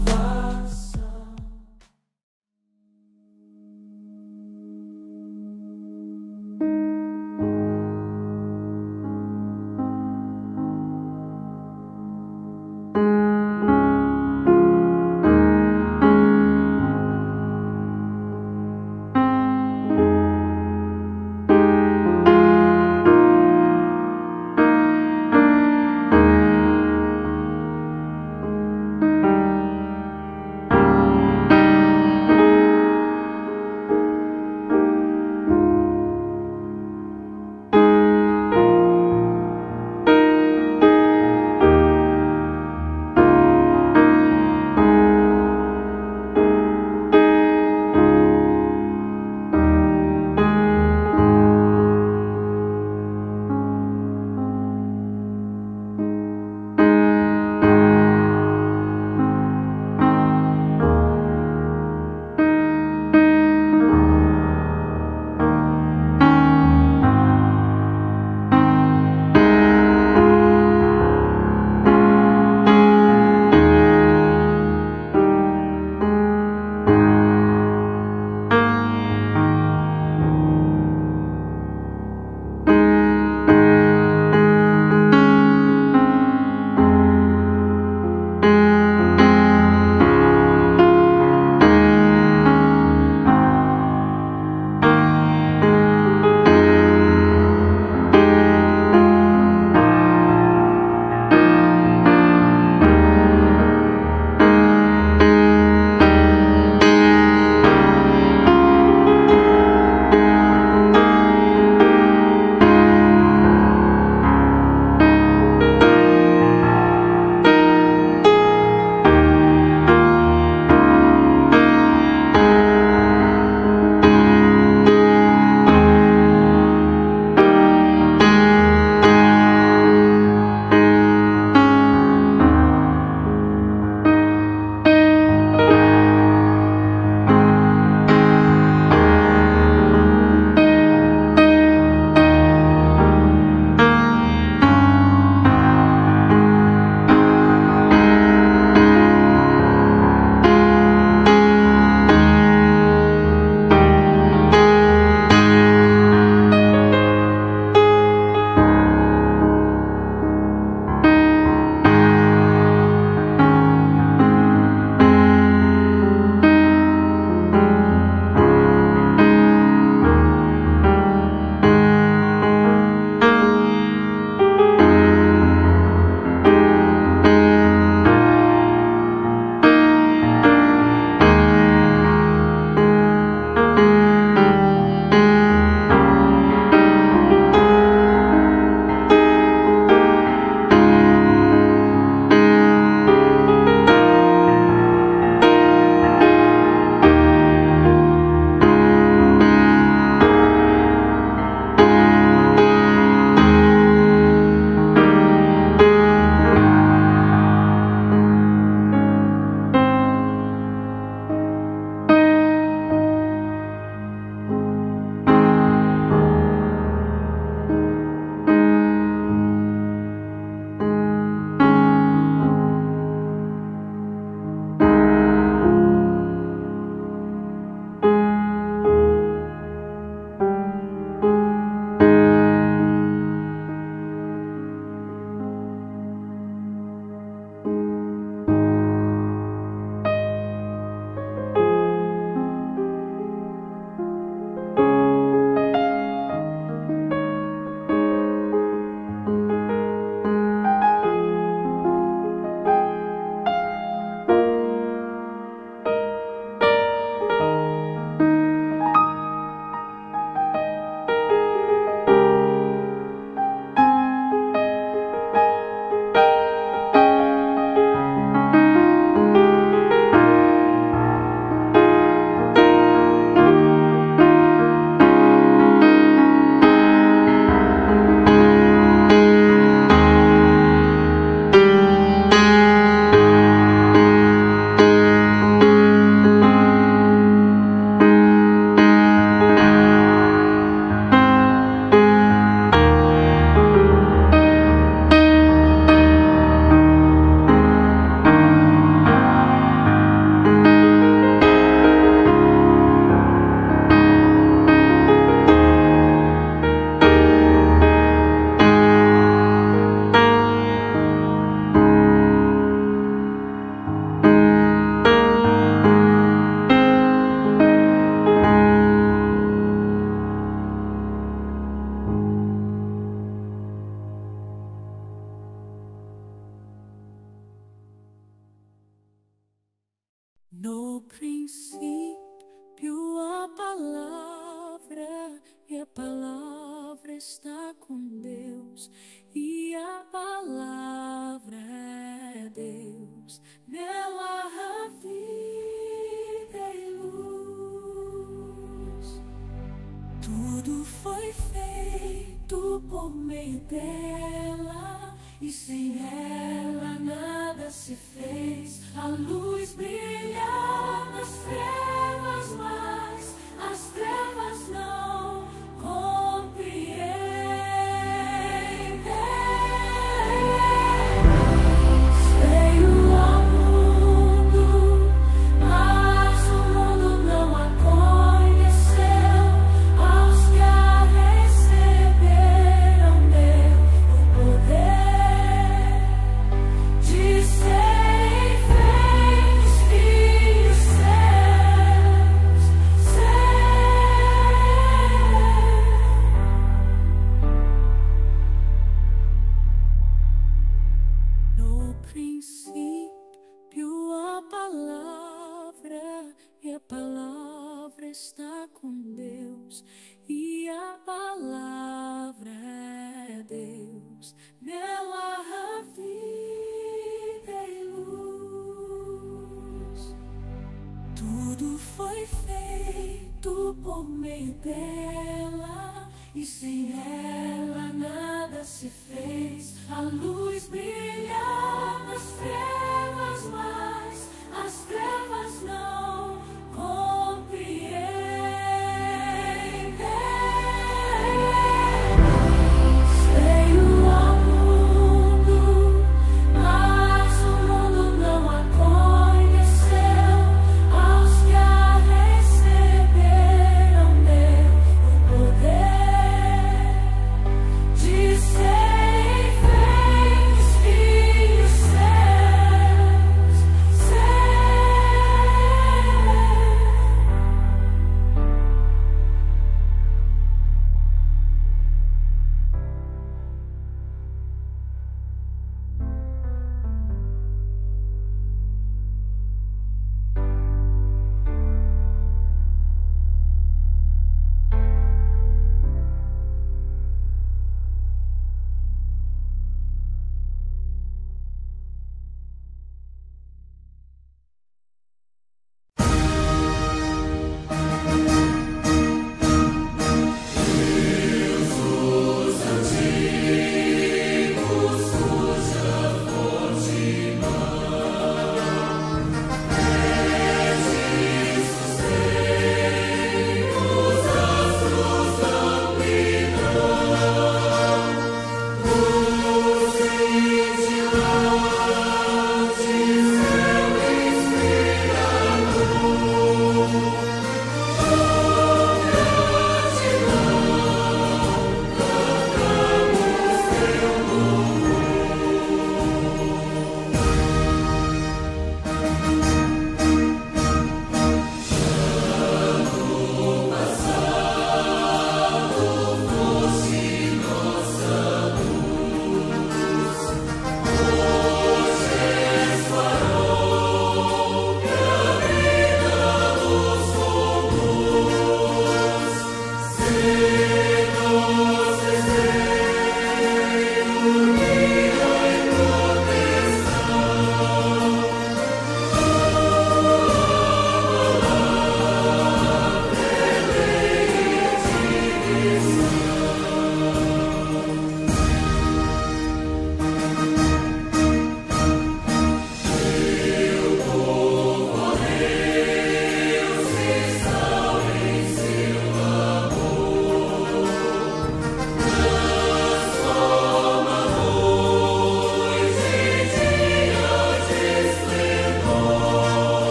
Deus, e a palavra é Deus. Nela há vida e luz. Tudo foi feito por meio dela, e sem ela nada se fez. A luz brilha nas trevas, mas as trevas não compreendem. Veio ao mundo, mas o mundo não a conheceu. Aos que a receberam deu o poder de serem feitos filhos seus, seus. No princípio a palavra, e a palavra está com Deus, e a palavra é Deus. Nela há vida e luz. Tudo foi feito por meio dela, e sem ela nada se fez. A luz brilha nas trevas, mas as trevas não compreendem. Veio ao mundo, mas o mundo não a conheceu. Aos que a receberam deu o poder de serem feitos filhos seus, seus.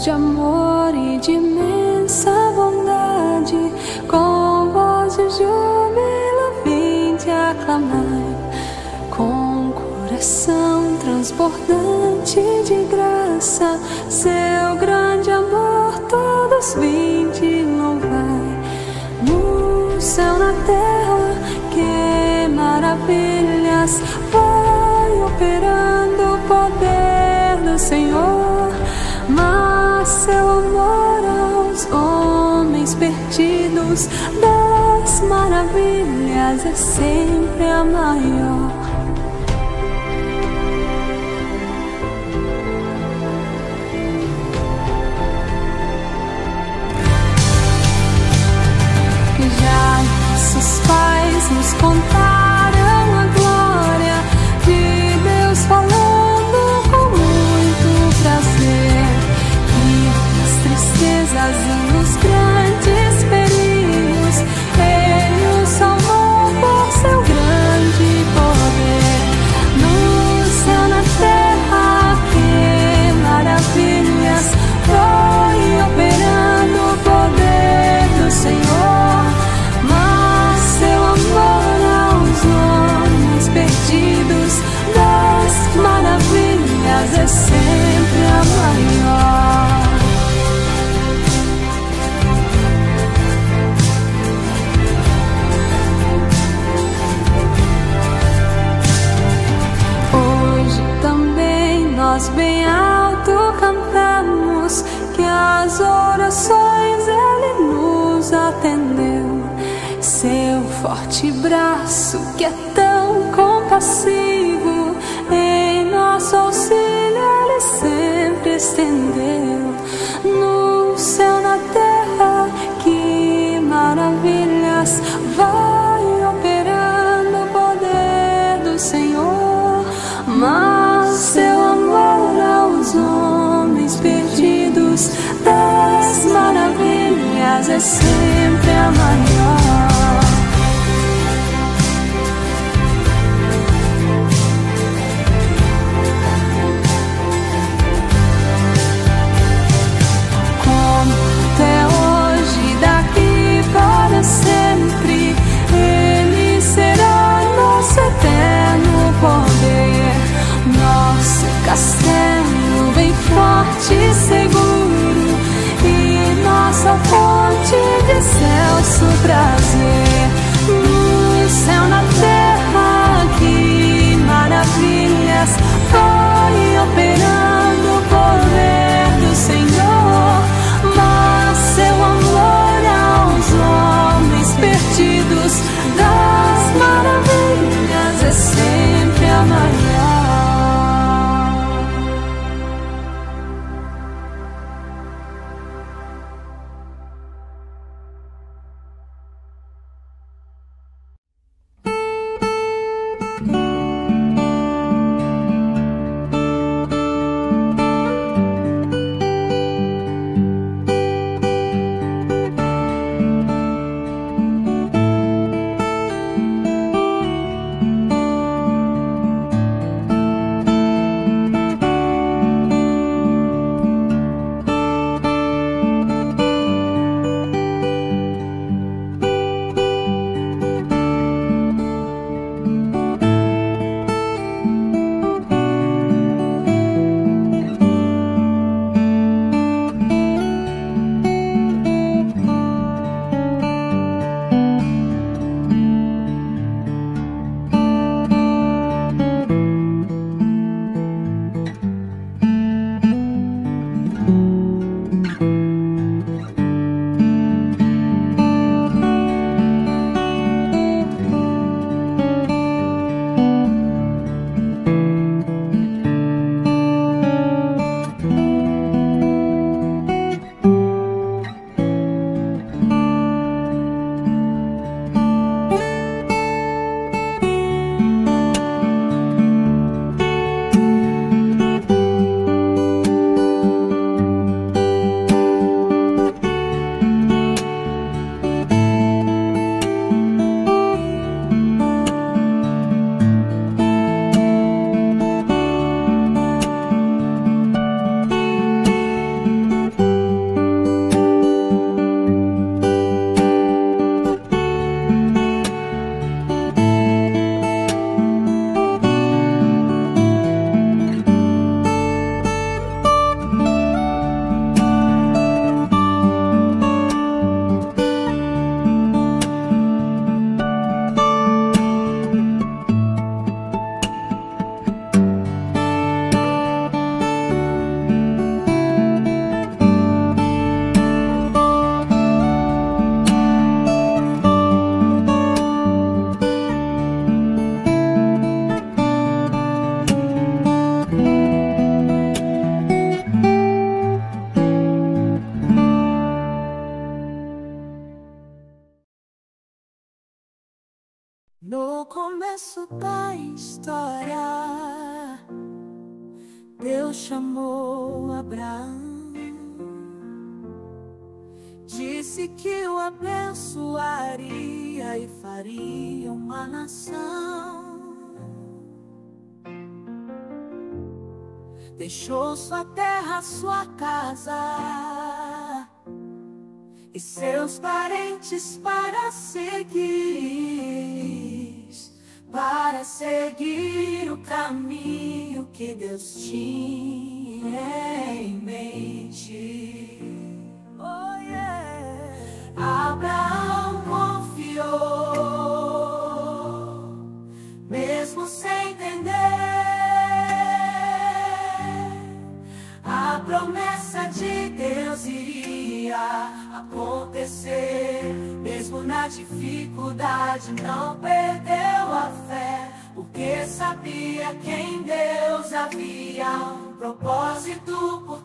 de amor e de imensa bondade, com voz de júbilo vinde aclamai, com coração transbordante de graça, seu grande amor todos vinde louvai. No céu, na terra, que maravilhas vai operando o poder do Senhor, mas seu amor aos homens perdidos das maravilhas é sempre a maior. Já nossos pais nos contaram a glória de Deus falando com muito prazer, e nas tristezas e nos grandes perigos Ele os salvou por seu grande poder. No céu, na terra, que maravilhas foi operando o poder do Senhor, mas seu amor aos homens perdidos das maravilhas é sempre a maior. Hoje também nós bem alto cantamos que as orações Ele nos atendeu. Seu forte braço que é tão compassivo, em nosso auxílio Ele sempre estendeu. No céu, na terra, que maravilhas vai operando o poder do Senhor, mas seu amor aos homens perdidos das maravilhas é sempre a maior. Como até hoje, daqui para sempre, Ele será nosso eterno poder, nosso castelo bem forte e seguro, e nossa fonte de excelso prazer. No céu, na terra, que maravilhas foi operando o poder do Senhor, mas seu amor aos homens perdidos das maravilhas é sempre a maior. começo da história, Deus chamou Abraão, disse que o abençoaria e faria uma nação. Deixou sua terra, sua casa e seus parentes para seguir, para seguir o caminho que Deus tinha em mente. Oh, yeah. Abraão confiou, mesmo sem entender a promessa de Deus iria acontecer. Mesmo na dificuldade não perdeu a fé, porque sabia que em Deus havia um propósito por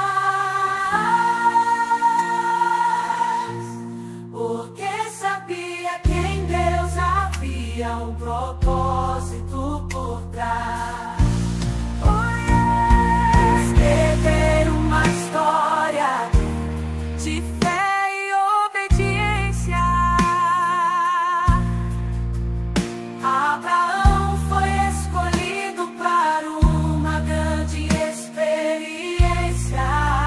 trás. Porque sabia que em Deus havia um propósito por trás. Escrever uma história de fé e obediência. Abraão foi escolhido para uma grande experiência.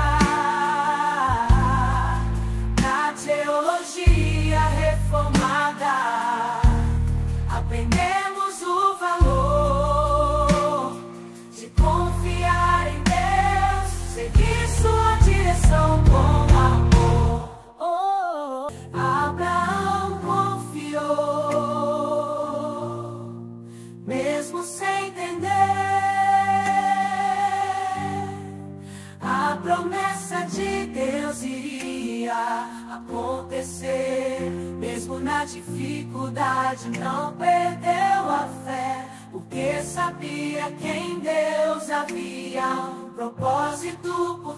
Na teologia reformada aprendemos o valor de confiar em Deus, seguir sua direção com amor. Oh, Abraão confiou, mesmo sem entender a promessa de Deus iria acontecer. Mesmo na dificuldade não perdeu a fé, porque sabia que em Deus havia um propósito por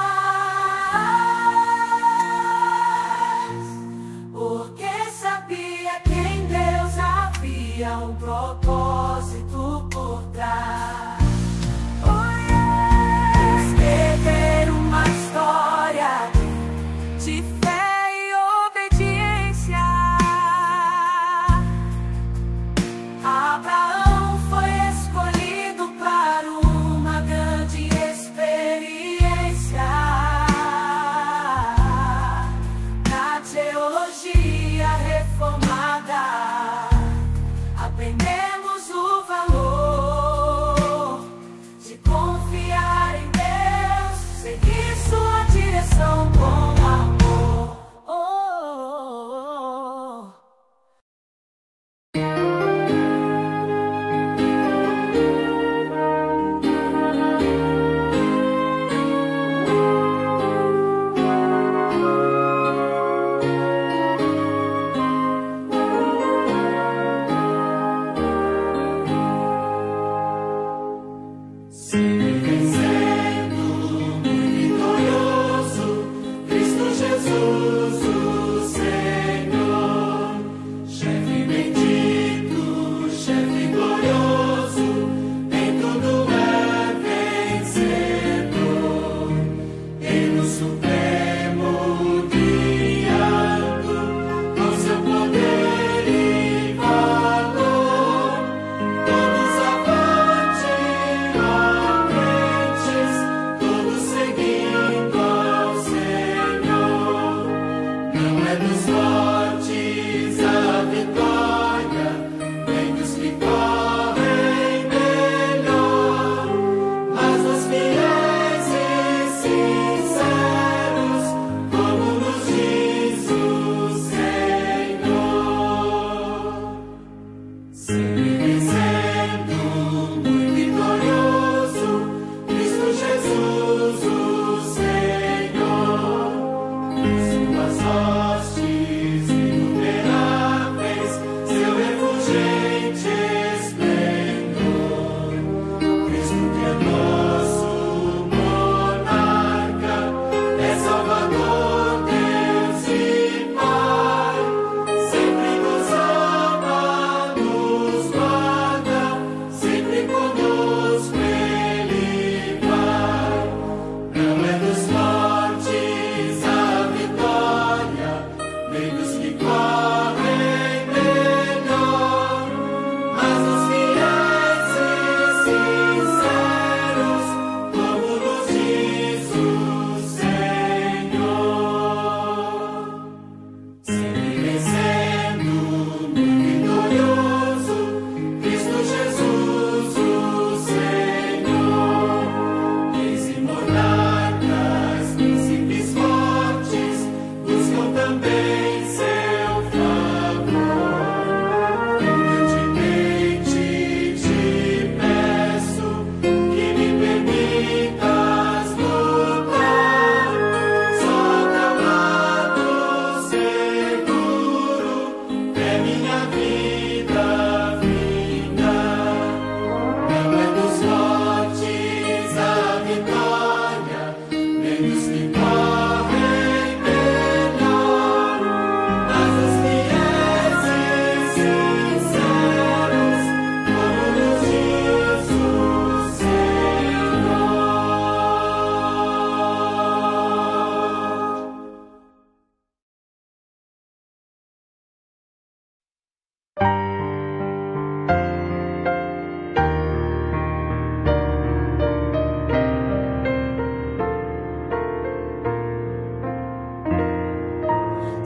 trás. Porque sabia que em Deus havia um propósito por trás. Oh, yeah. Escrever uma história de fé e obediência. Abraão foi escolhido para uma grande experiência.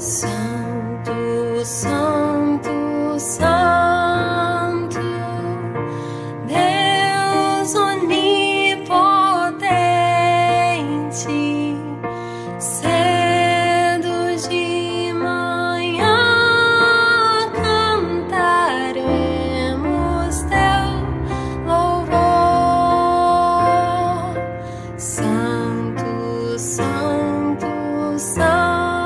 Santo, Santo, Santo, Deus onipotente, cedo de manhã cantaremos teu louvor. Santo, Santo, Santo,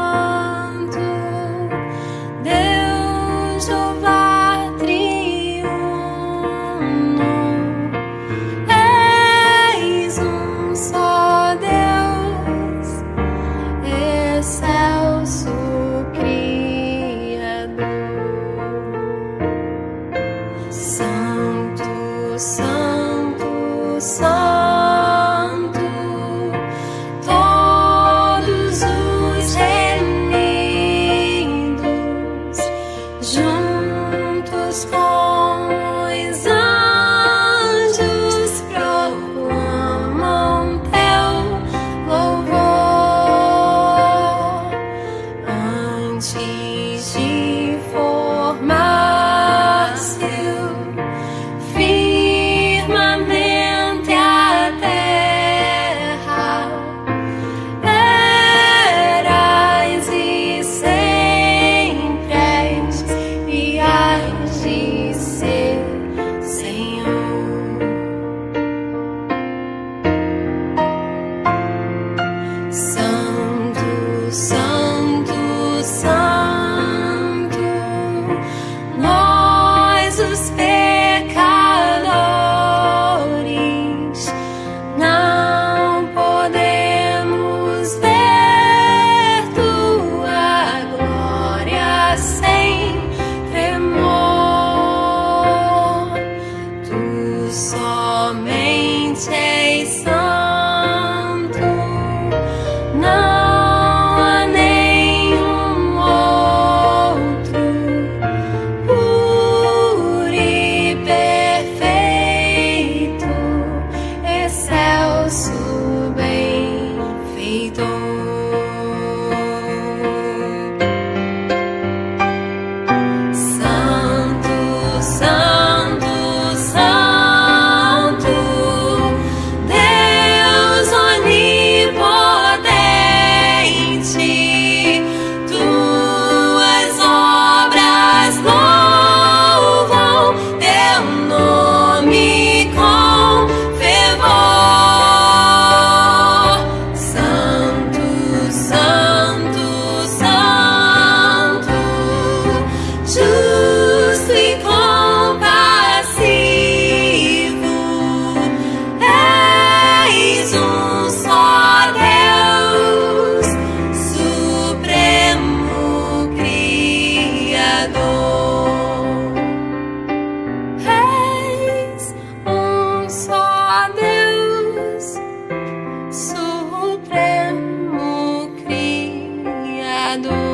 Santo, Santo, todos os reunidos, juntos com os anjos, proclamam teu louvor. Antes de formar-se firmamente a terra, eras e sempre és e hás de ser, Senhor. Santo, Santo, Santo, nós os pecadores não podemos ver tua glória sem tremor. Tu somente és santo, não há nenhum outro puro e perfeito, excelso benfeitor. Santo, Santo, Santo, Deus onipotente, tuas obras louvam teu nome com fervor. Santo, Santo, Santo, justo e compassivo, és um só Deus, supremo Criador. És um só Deus, supremo Criador.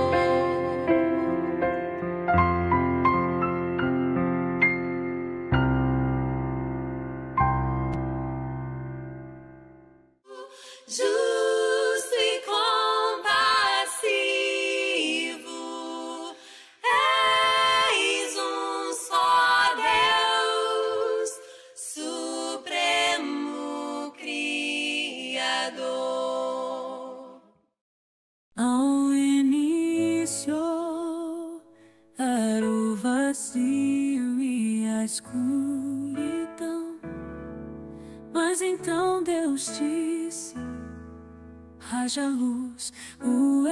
Justo e compassivo, és um só Deus, supremo Criador. Ao início era o vazio e a escuridão, mas então Deus disse: haja luz. O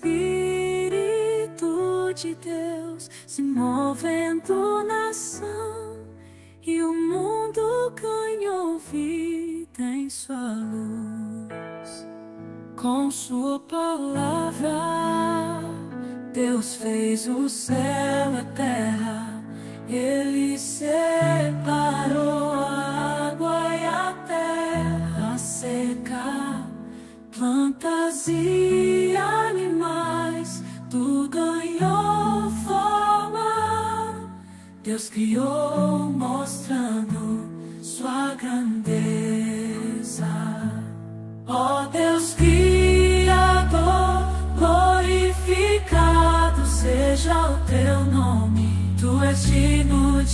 Espírito de Deus se movendo na ação, e o mundo ganhou vida em sua luz. Com sua palavra, Deus fez o céu e a terra. Ele separou a água e a terra seca, plantas e animais, tudo ganhou forma. Deus criou mostrando sua grandeza. Ó Deus Criador, glorifica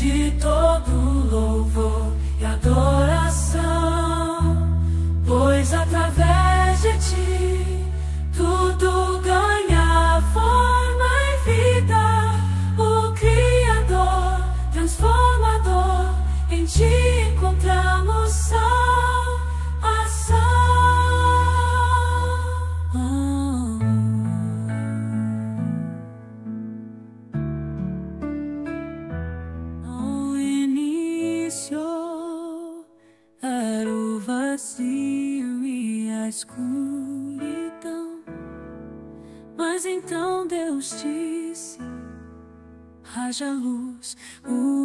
de todo louvor e adoração, pois através de ti tudo ganha forma e vida. O Criador, transformador, em ti encontramos salvação. No início era o vazio e a escuridão, mas então Deus disse: haja luz. O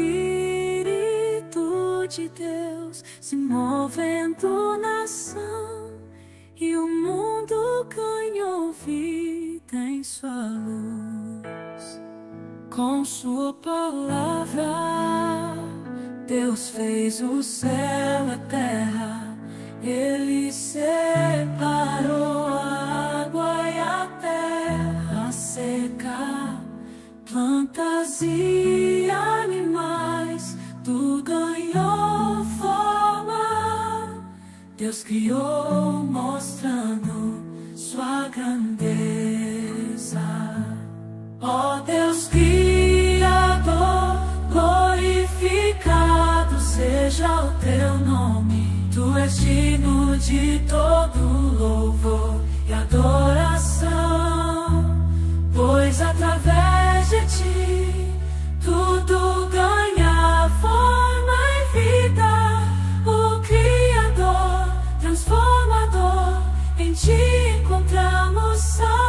Espírito de Deus se movendo na ação, e o mundo ganhou vida em sua luz. Com sua palavra, Deus fez o céu e a terra. Ele separou a água e a terra seca, plantas e animais, tudo ganhou forma. Deus criou mostrando sua grandeza. Ó Deus Criador, glorificado seja o teu nome. Tu és digno de todo louvor e adoração, pois através de ti tudo ganha forma e vida. O Criador, transformador, em ti encontramos salvação.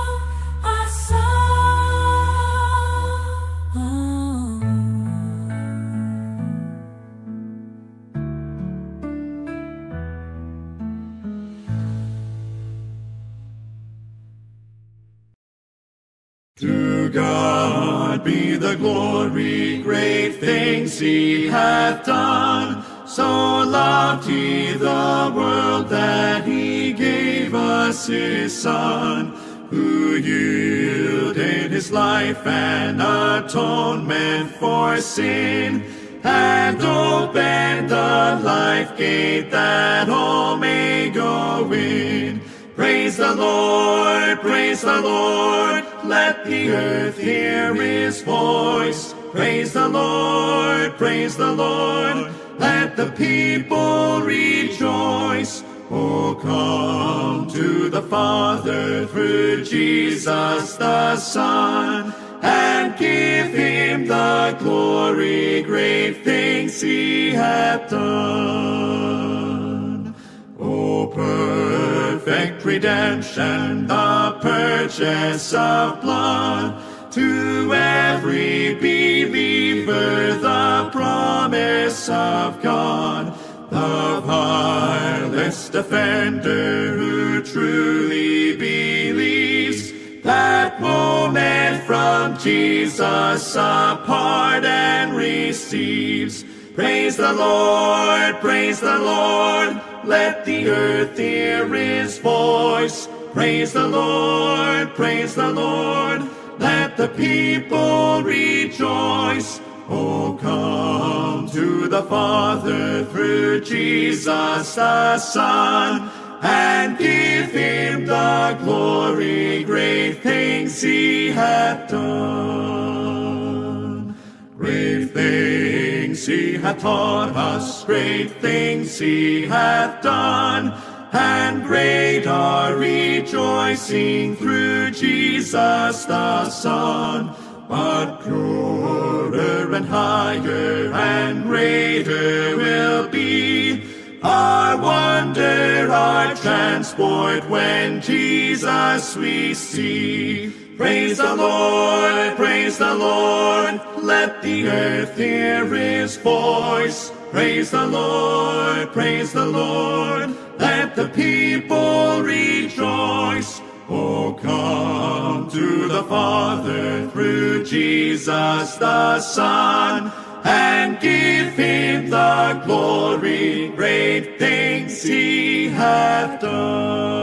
To God be the glory, great things he hath done. So loved he the world that he gave us his Son, who yielded his life an atonement for sin, and opened the life gate that all may go in. Praise the Lord, praise the Lord, let the earth hear his voice. Praise the Lord, praise the Lord, let the people rejoice. Oh, come to the Father through Jesus the Son, and give him the glory, great things he hath done. Oh, perfect redemption, the purchase of blood, to every believer the promise of God, the vilest offender who truly believes, that moment from Jesus a pardon receives. Praise the Lord, praise the Lord, let the earth hear his voice. Praise the Lord, praise the Lord, let the people rejoice. Oh, come to the Father through Jesus the Son, and give him the glory, great things he hath done. Great things he hath taught us, great things he hath done, and great our rejoicing through Jesus the Son. But purer and higher and greater will be our wonder, our transport, when Jesus we see. Praise the Lord, praise the Lord, let the earth hear his voice. Praise the Lord, praise the Lord, let the people rejoice. Oh, come to the Father through Jesus the Son, and give him the glory, great things he hath done.